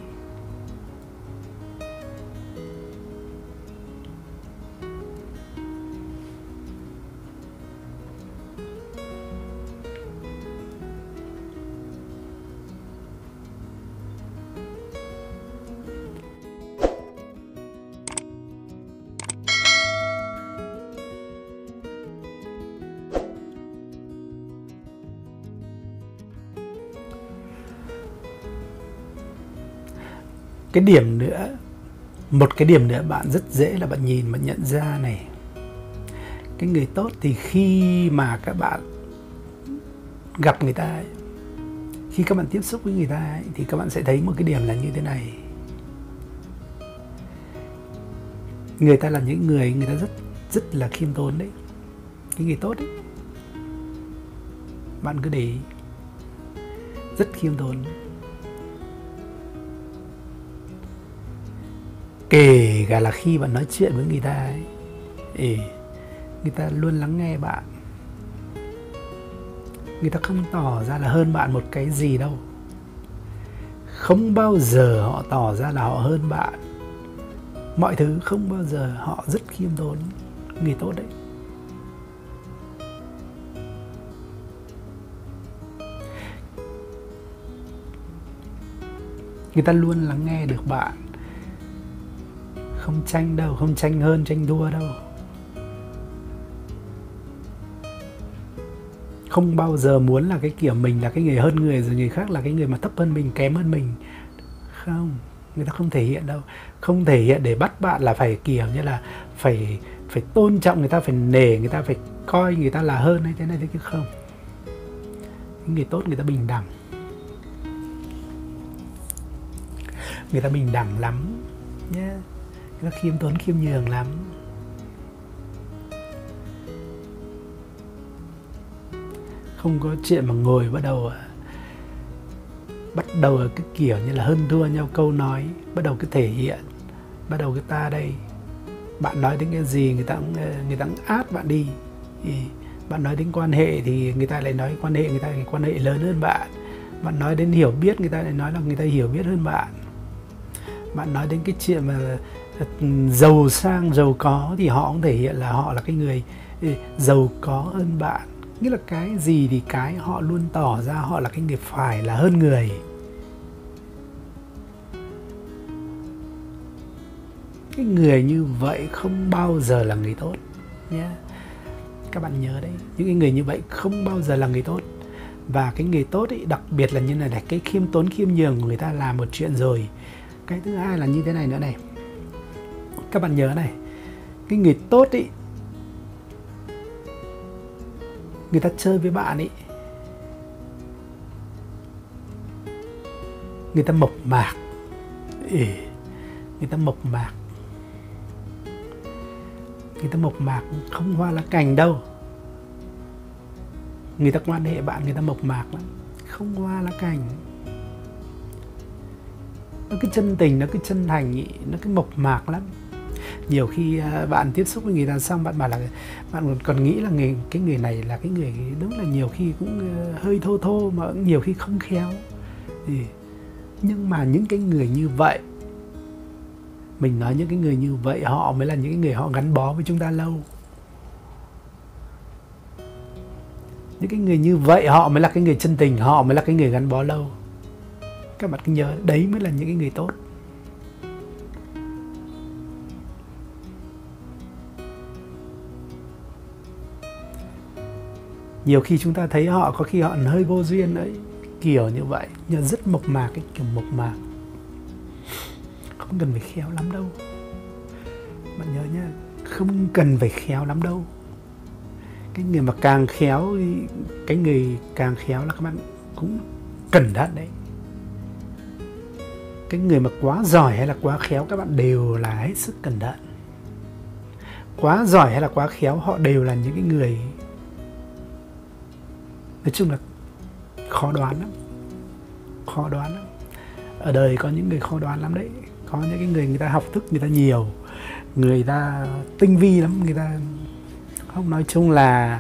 Cái điểm nữa, một cái điểm nữa bạn rất dễ là bạn nhìn, bạn nhận ra này. Cái người tốt thì khi mà các bạn gặp người ta ấy, khi các bạn tiếp xúc với người ta ấy, thì các bạn sẽ thấy một cái điểm là như thế này. Người ta là những người ta rất là khiêm tốn đấy. Cái người tốt ấy, bạn cứ để ý, rất khiêm tốn. kể cả là khi bạn nói chuyện với người ta ấy, người ta luôn lắng nghe bạn. Người ta không tỏ ra là hơn bạn một cái gì đâu. Không bao giờ họ tỏ ra là họ hơn bạn. Mọi thứ không bao giờ, họ rất khiêm tốn. Người tốt đấy. Người ta luôn lắng nghe được bạn. Không tranh đâu, không tranh hơn, tranh thua đâu. Không bao giờ muốn là cái kiểu mình là cái người hơn người, rồi người khác là cái người mà thấp hơn mình, kém hơn mình. Không, người ta không thể hiện đâu. Không thể hiện để bắt bạn là phải kiểu như là phải tôn trọng người ta, phải nể người ta, phải coi người ta là hơn hay thế này thế kia. Không. Người tốt người ta bình đẳng. Người ta bình đẳng lắm nhé. Người ta khiêm tốn khiêm nhường lắm. Không có chuyện mà ngồi bắt đầu cái kiểu như là hơn thua nhau câu nói, bắt đầu cái thể hiện, bắt đầu cái ta đây. Bạn nói đến cái gì người ta cũng át bạn đi. Bạn nói đến quan hệ thì người ta lại nói quan hệ, người ta quan hệ lớn hơn bạn. Bạn nói đến hiểu biết, người ta lại nói là người ta hiểu biết hơn bạn. Bạn nói đến cái chuyện mà giàu sang, giàu có thì họ cũng thể hiện là họ là cái người giàu có hơn bạn. Nghĩa là cái gì thì cái họ luôn tỏ ra họ là cái người phải là hơn người. Cái người như vậy không bao giờ là người tốt nhé. Các bạn nhớ đấy, những cái người như vậy không bao giờ là người tốt. Và cái người tốt ấy, đặc biệt là như này, cái khiêm tốn khiêm nhường của người ta là một chuyện rồi. Cái thứ hai là như thế này nữa này. Các bạn nhớ này, cái người tốt ấy, người ta chơi với bạn ấy, người ta mộc mạc. Người ta mộc mạc. Người ta mộc mạc, không hoa lá cành đâu. Người ta quan hệ bạn, người ta mộc mạc lắm, không hoa lá cành. Nó cứ chân tình, nó cứ chân thành ý, nó cứ mộc mạc lắm. Nhiều khi bạn tiếp xúc với người ta xong bạn bảo là bạn còn nghĩ là cái người này là cái người đúng là nhiều khi cũng hơi thô thô, mà nhiều khi không khéo. Nhưng mà những cái người như vậy, mình nói những cái người như vậy họ mới là những cái người họ gắn bó với chúng ta lâu. Những cái người như vậy họ mới là cái người chân tình, họ mới là cái người gắn bó lâu. Các bạn cứ nhớ, đấy mới là những cái người tốt. Nhiều khi chúng ta thấy họ có khi họ hơi vô duyên đấy, kiểu như vậy, nhưng rất mộc mạc, cái kiểu mộc mạc. Không cần phải khéo lắm đâu. Bạn nhớ nhá, không cần phải khéo lắm đâu. Cái người mà càng khéo, cái người càng khéo là các bạn cũng cẩn thận đấy. Cái người mà quá giỏi hay là quá khéo các bạn đều là hết sức cẩn thận. Quá giỏi hay là quá khéo họ đều là những cái người nói chung là khó đoán lắm. Khó đoán lắm. Ở đời có những người khó đoán lắm đấy. Có những cái người ta học thức người ta nhiều, người ta tinh vi lắm, người ta không, nói chung là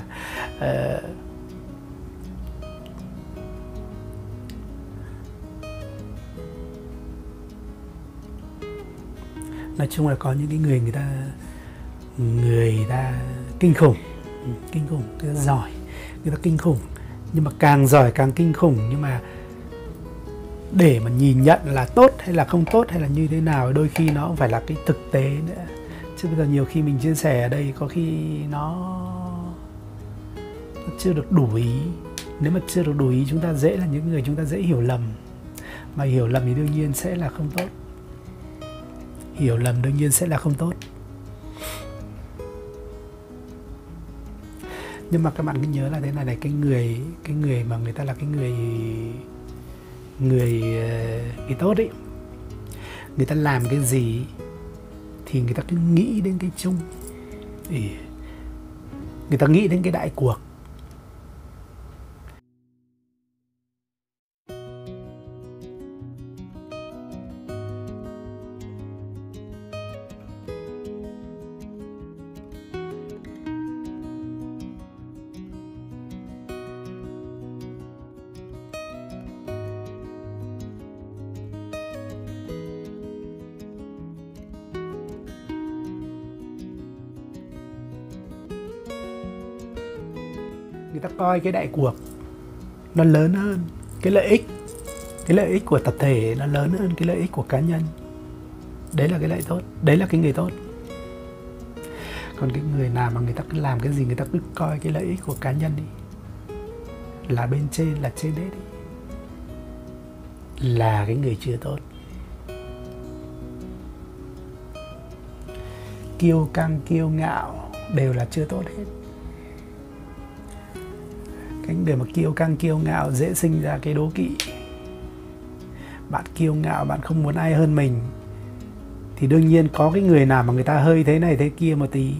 nói chung là có những cái người ta kinh khủng, người ta giỏi, người ta kinh khủng, nhưng mà càng giỏi càng kinh khủng. Nhưng mà để mà nhìn nhận là tốt hay là không tốt hay là như thế nào, đôi khi nó cũng phải là cái thực tế nữa. Chứ bây giờ nhiều khi mình chia sẻ ở đây có khi nó chưa được đủ ý. Nếu mà chưa được đủ ý, chúng ta dễ là những người chúng ta dễ hiểu lầm. Mà hiểu lầm thì đương nhiên sẽ là không tốt. Hiểu lầm đương nhiên sẽ là không tốt. Nhưng mà các bạn cứ nhớ là thế này này, cái người mà người ta là cái người tốt ấy, người ta làm cái gì thì người ta cứ nghĩ đến cái chung, người ta nghĩ đến cái đại cuộc. người ta coi cái đại cuộc nó lớn hơn cái lợi ích của tập thể, nó lớn hơn cái lợi ích của cá nhân. Đấy là cái lợi tốt, đấy là cái người tốt. Còn cái người nào mà người ta cứ làm cái gì người ta cứ coi cái lợi ích của cá nhân đi, là bên trên, là trên đấy đi, là cái người chưa tốt. Kiêu căng, kiêu ngạo đều là chưa tốt hết. Cái người mà kiêu căng, kiêu ngạo dễ sinh ra cái đố kỵ. Bạn kiêu ngạo, bạn không muốn ai hơn mình, thì đương nhiên có cái người nào mà người ta hơi thế này thế kia một tí,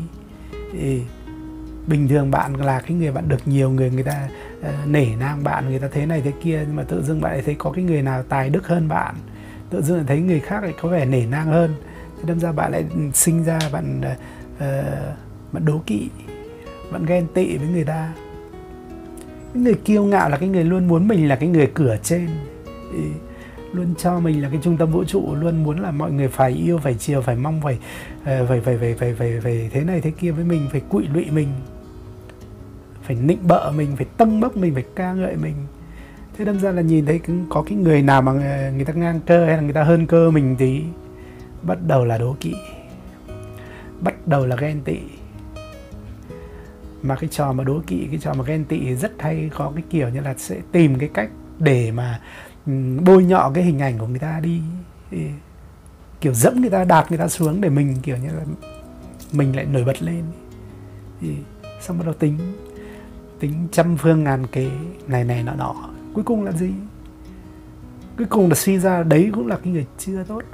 bình thường bạn là cái người bạn được nhiều người ta nể nang bạn, người ta thế này thế kia, nhưng mà tự dưng bạn lại thấy có cái người nào tài đức hơn bạn, tự dưng lại thấy người khác lại có vẻ nể nang hơn, thế đâm ra bạn lại sinh ra bạn đố kỵ, bạn ghen tị với người ta. Cái người kiêu ngạo là cái người luôn muốn mình là cái người cửa trên, luôn cho mình là cái trung tâm vũ trụ, luôn muốn là mọi người phải yêu, phải chiều, phải mong, phải thế này thế kia với mình, phải cụi lụy mình, phải nịnh bợ mình, phải tâng bốc mình, phải ca ngợi mình. Thế đâm ra là nhìn thấy có cái người nào mà người ta ngang cơ hay là người ta hơn cơ mình thì bắt đầu là đố kỵ, bắt đầu là ghen tị. Mà cái trò mà đố kỵ, cái trò mà ghen tị rất hay có cái kiểu như là sẽ tìm cái cách để mà bôi nhọ cái hình ảnh của người ta đi, kiểu dẫm người ta, đạp người ta xuống để mình kiểu như là mình lại nổi bật lên. Xong bắt đầu tính trăm phương ngàn kế này nọ. Cuối cùng là gì? Cuối cùng là suy ra đấy cũng là cái người chưa tốt.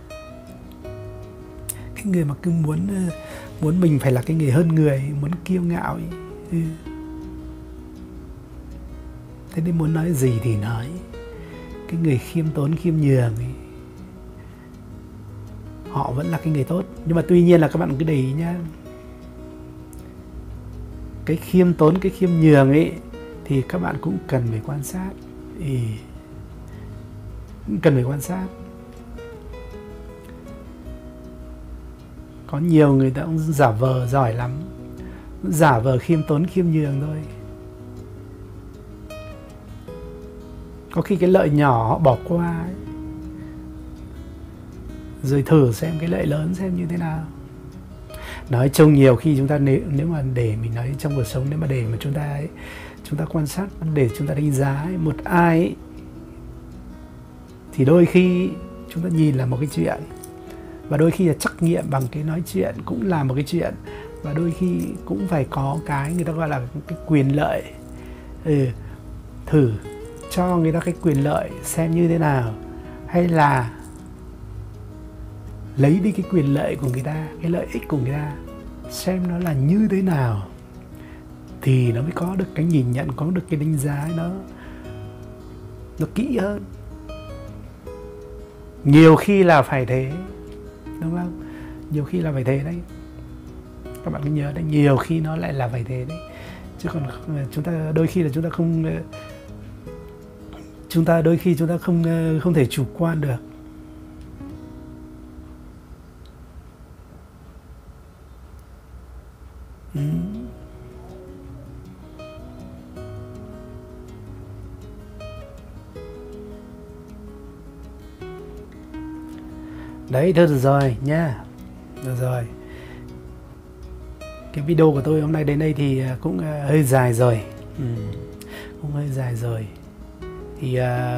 Cái người mà cứ muốn mình phải là cái người hơn người, muốn kiêu ngạo ấy. Thế nên muốn nói gì thì nói. Cái người khiêm tốn, khiêm nhường ấy, họ vẫn là cái người tốt. Nhưng mà tuy nhiên là các bạn cứ để ý nhá, cái khiêm tốn, cái khiêm nhường ấy thì các bạn cũng cần phải quan sát. Cần phải quan sát. Có nhiều người ta cũng giả vờ giỏi lắm, giả vờ khiêm tốn, khiêm nhường thôi. Có khi cái lợi nhỏ họ bỏ qua ấy, rồi thử xem cái lợi lớn xem như thế nào. Nói chung nhiều khi chúng ta nếu mà để mình nói trong cuộc sống, nếu mà để mà chúng ta quan sát, để chúng ta đánh giá một ai ấy, thì đôi khi chúng ta nhìn là một cái chuyện, và đôi khi là trắc nghiệm bằng cái nói chuyện cũng là một cái chuyện, và đôi khi cũng phải có cái người ta gọi là cái quyền lợi. Thử cho người ta cái quyền lợi xem như thế nào, hay là lấy đi cái quyền lợi của người ta, cái lợi ích của người ta, xem nó là như thế nào, thì nó mới có được cái nhìn nhận, có được cái đánh giá nó kỹ hơn. Nhiều khi là phải thế, đúng không? Nhiều khi là phải thế đấy. Các bạn cứ nhớ đấy, nhiều khi nó lại là phải thế đấy. Chứ còn chúng ta đôi khi là chúng ta không thể chủ quan được. Đấy, thôi được rồi nha. Được rồi. Cái video của tôi hôm nay đến đây thì cũng hơi dài rồi. Cũng hơi dài rồi. Thì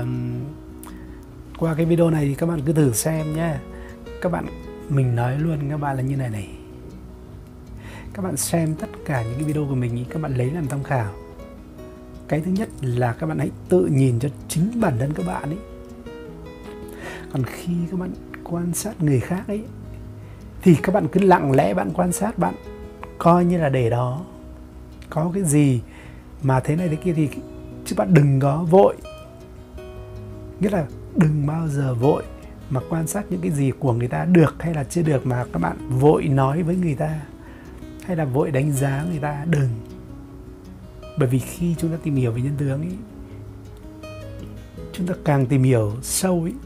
qua cái video này thì các bạn cứ thử xem nhé. Mình nói luôn các bạn là như này. Các bạn xem tất cả những cái video của mình ý, các bạn lấy làm tham khảo. Cái thứ nhất là các bạn hãy tự nhìn cho chính bản thân các bạn ấy. Còn khi các bạn quan sát người khác ấy, thì các bạn cứ lặng lẽ bạn quan sát, bạn coi như là để đó. Có cái gì mà thế này thế kia thì, chứ bạn đừng có vội. Nghĩa là đừng bao giờ vội mà quan sát những cái gì của người ta được hay là chưa được mà các bạn vội nói với người ta, hay là vội đánh giá người ta. Đừng. Bởi vì khi chúng ta tìm hiểu về nhân tướng ấy, chúng ta càng tìm hiểu sâu ấy,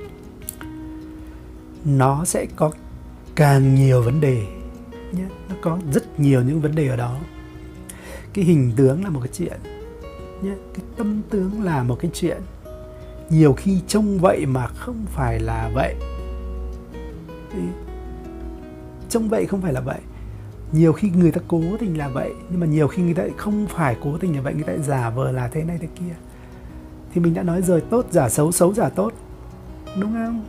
nó sẽ có càng nhiều vấn đề nhé. Nó có rất nhiều những vấn đề ở đó. Cái hình tướng là một cái chuyện, nhé. Cái tâm tướng là một cái chuyện, nhiều khi trông vậy mà không phải là vậy. Trông vậy không phải là vậy. Nhiều khi người ta cố tình là vậy, nhưng mà nhiều khi người ta không phải cố tình là vậy, người ta giả vờ là thế này thế kia. Thì mình đã nói rồi, tốt giả xấu, xấu giả tốt, đúng không?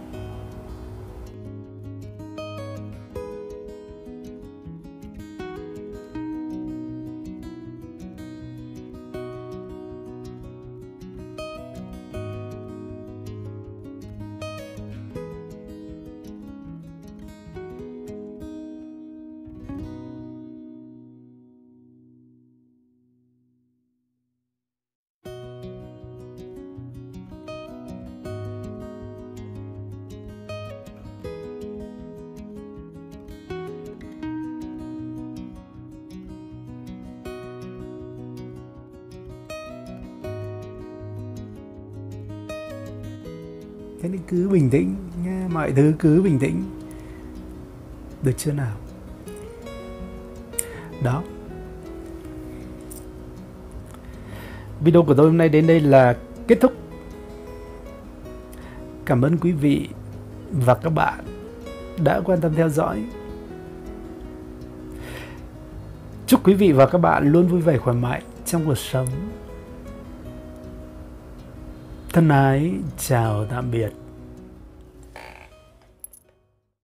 Thế nên cứ bình tĩnh nha, mọi thứ cứ bình tĩnh, được chưa nào? Đó. Video của tôi hôm nay đến đây là kết thúc. Cảm ơn quý vị và các bạn đã quan tâm theo dõi. Chúc quý vị và các bạn luôn vui vẻ khỏe mạnh trong cuộc sống. Thân ái, chào tạm biệt.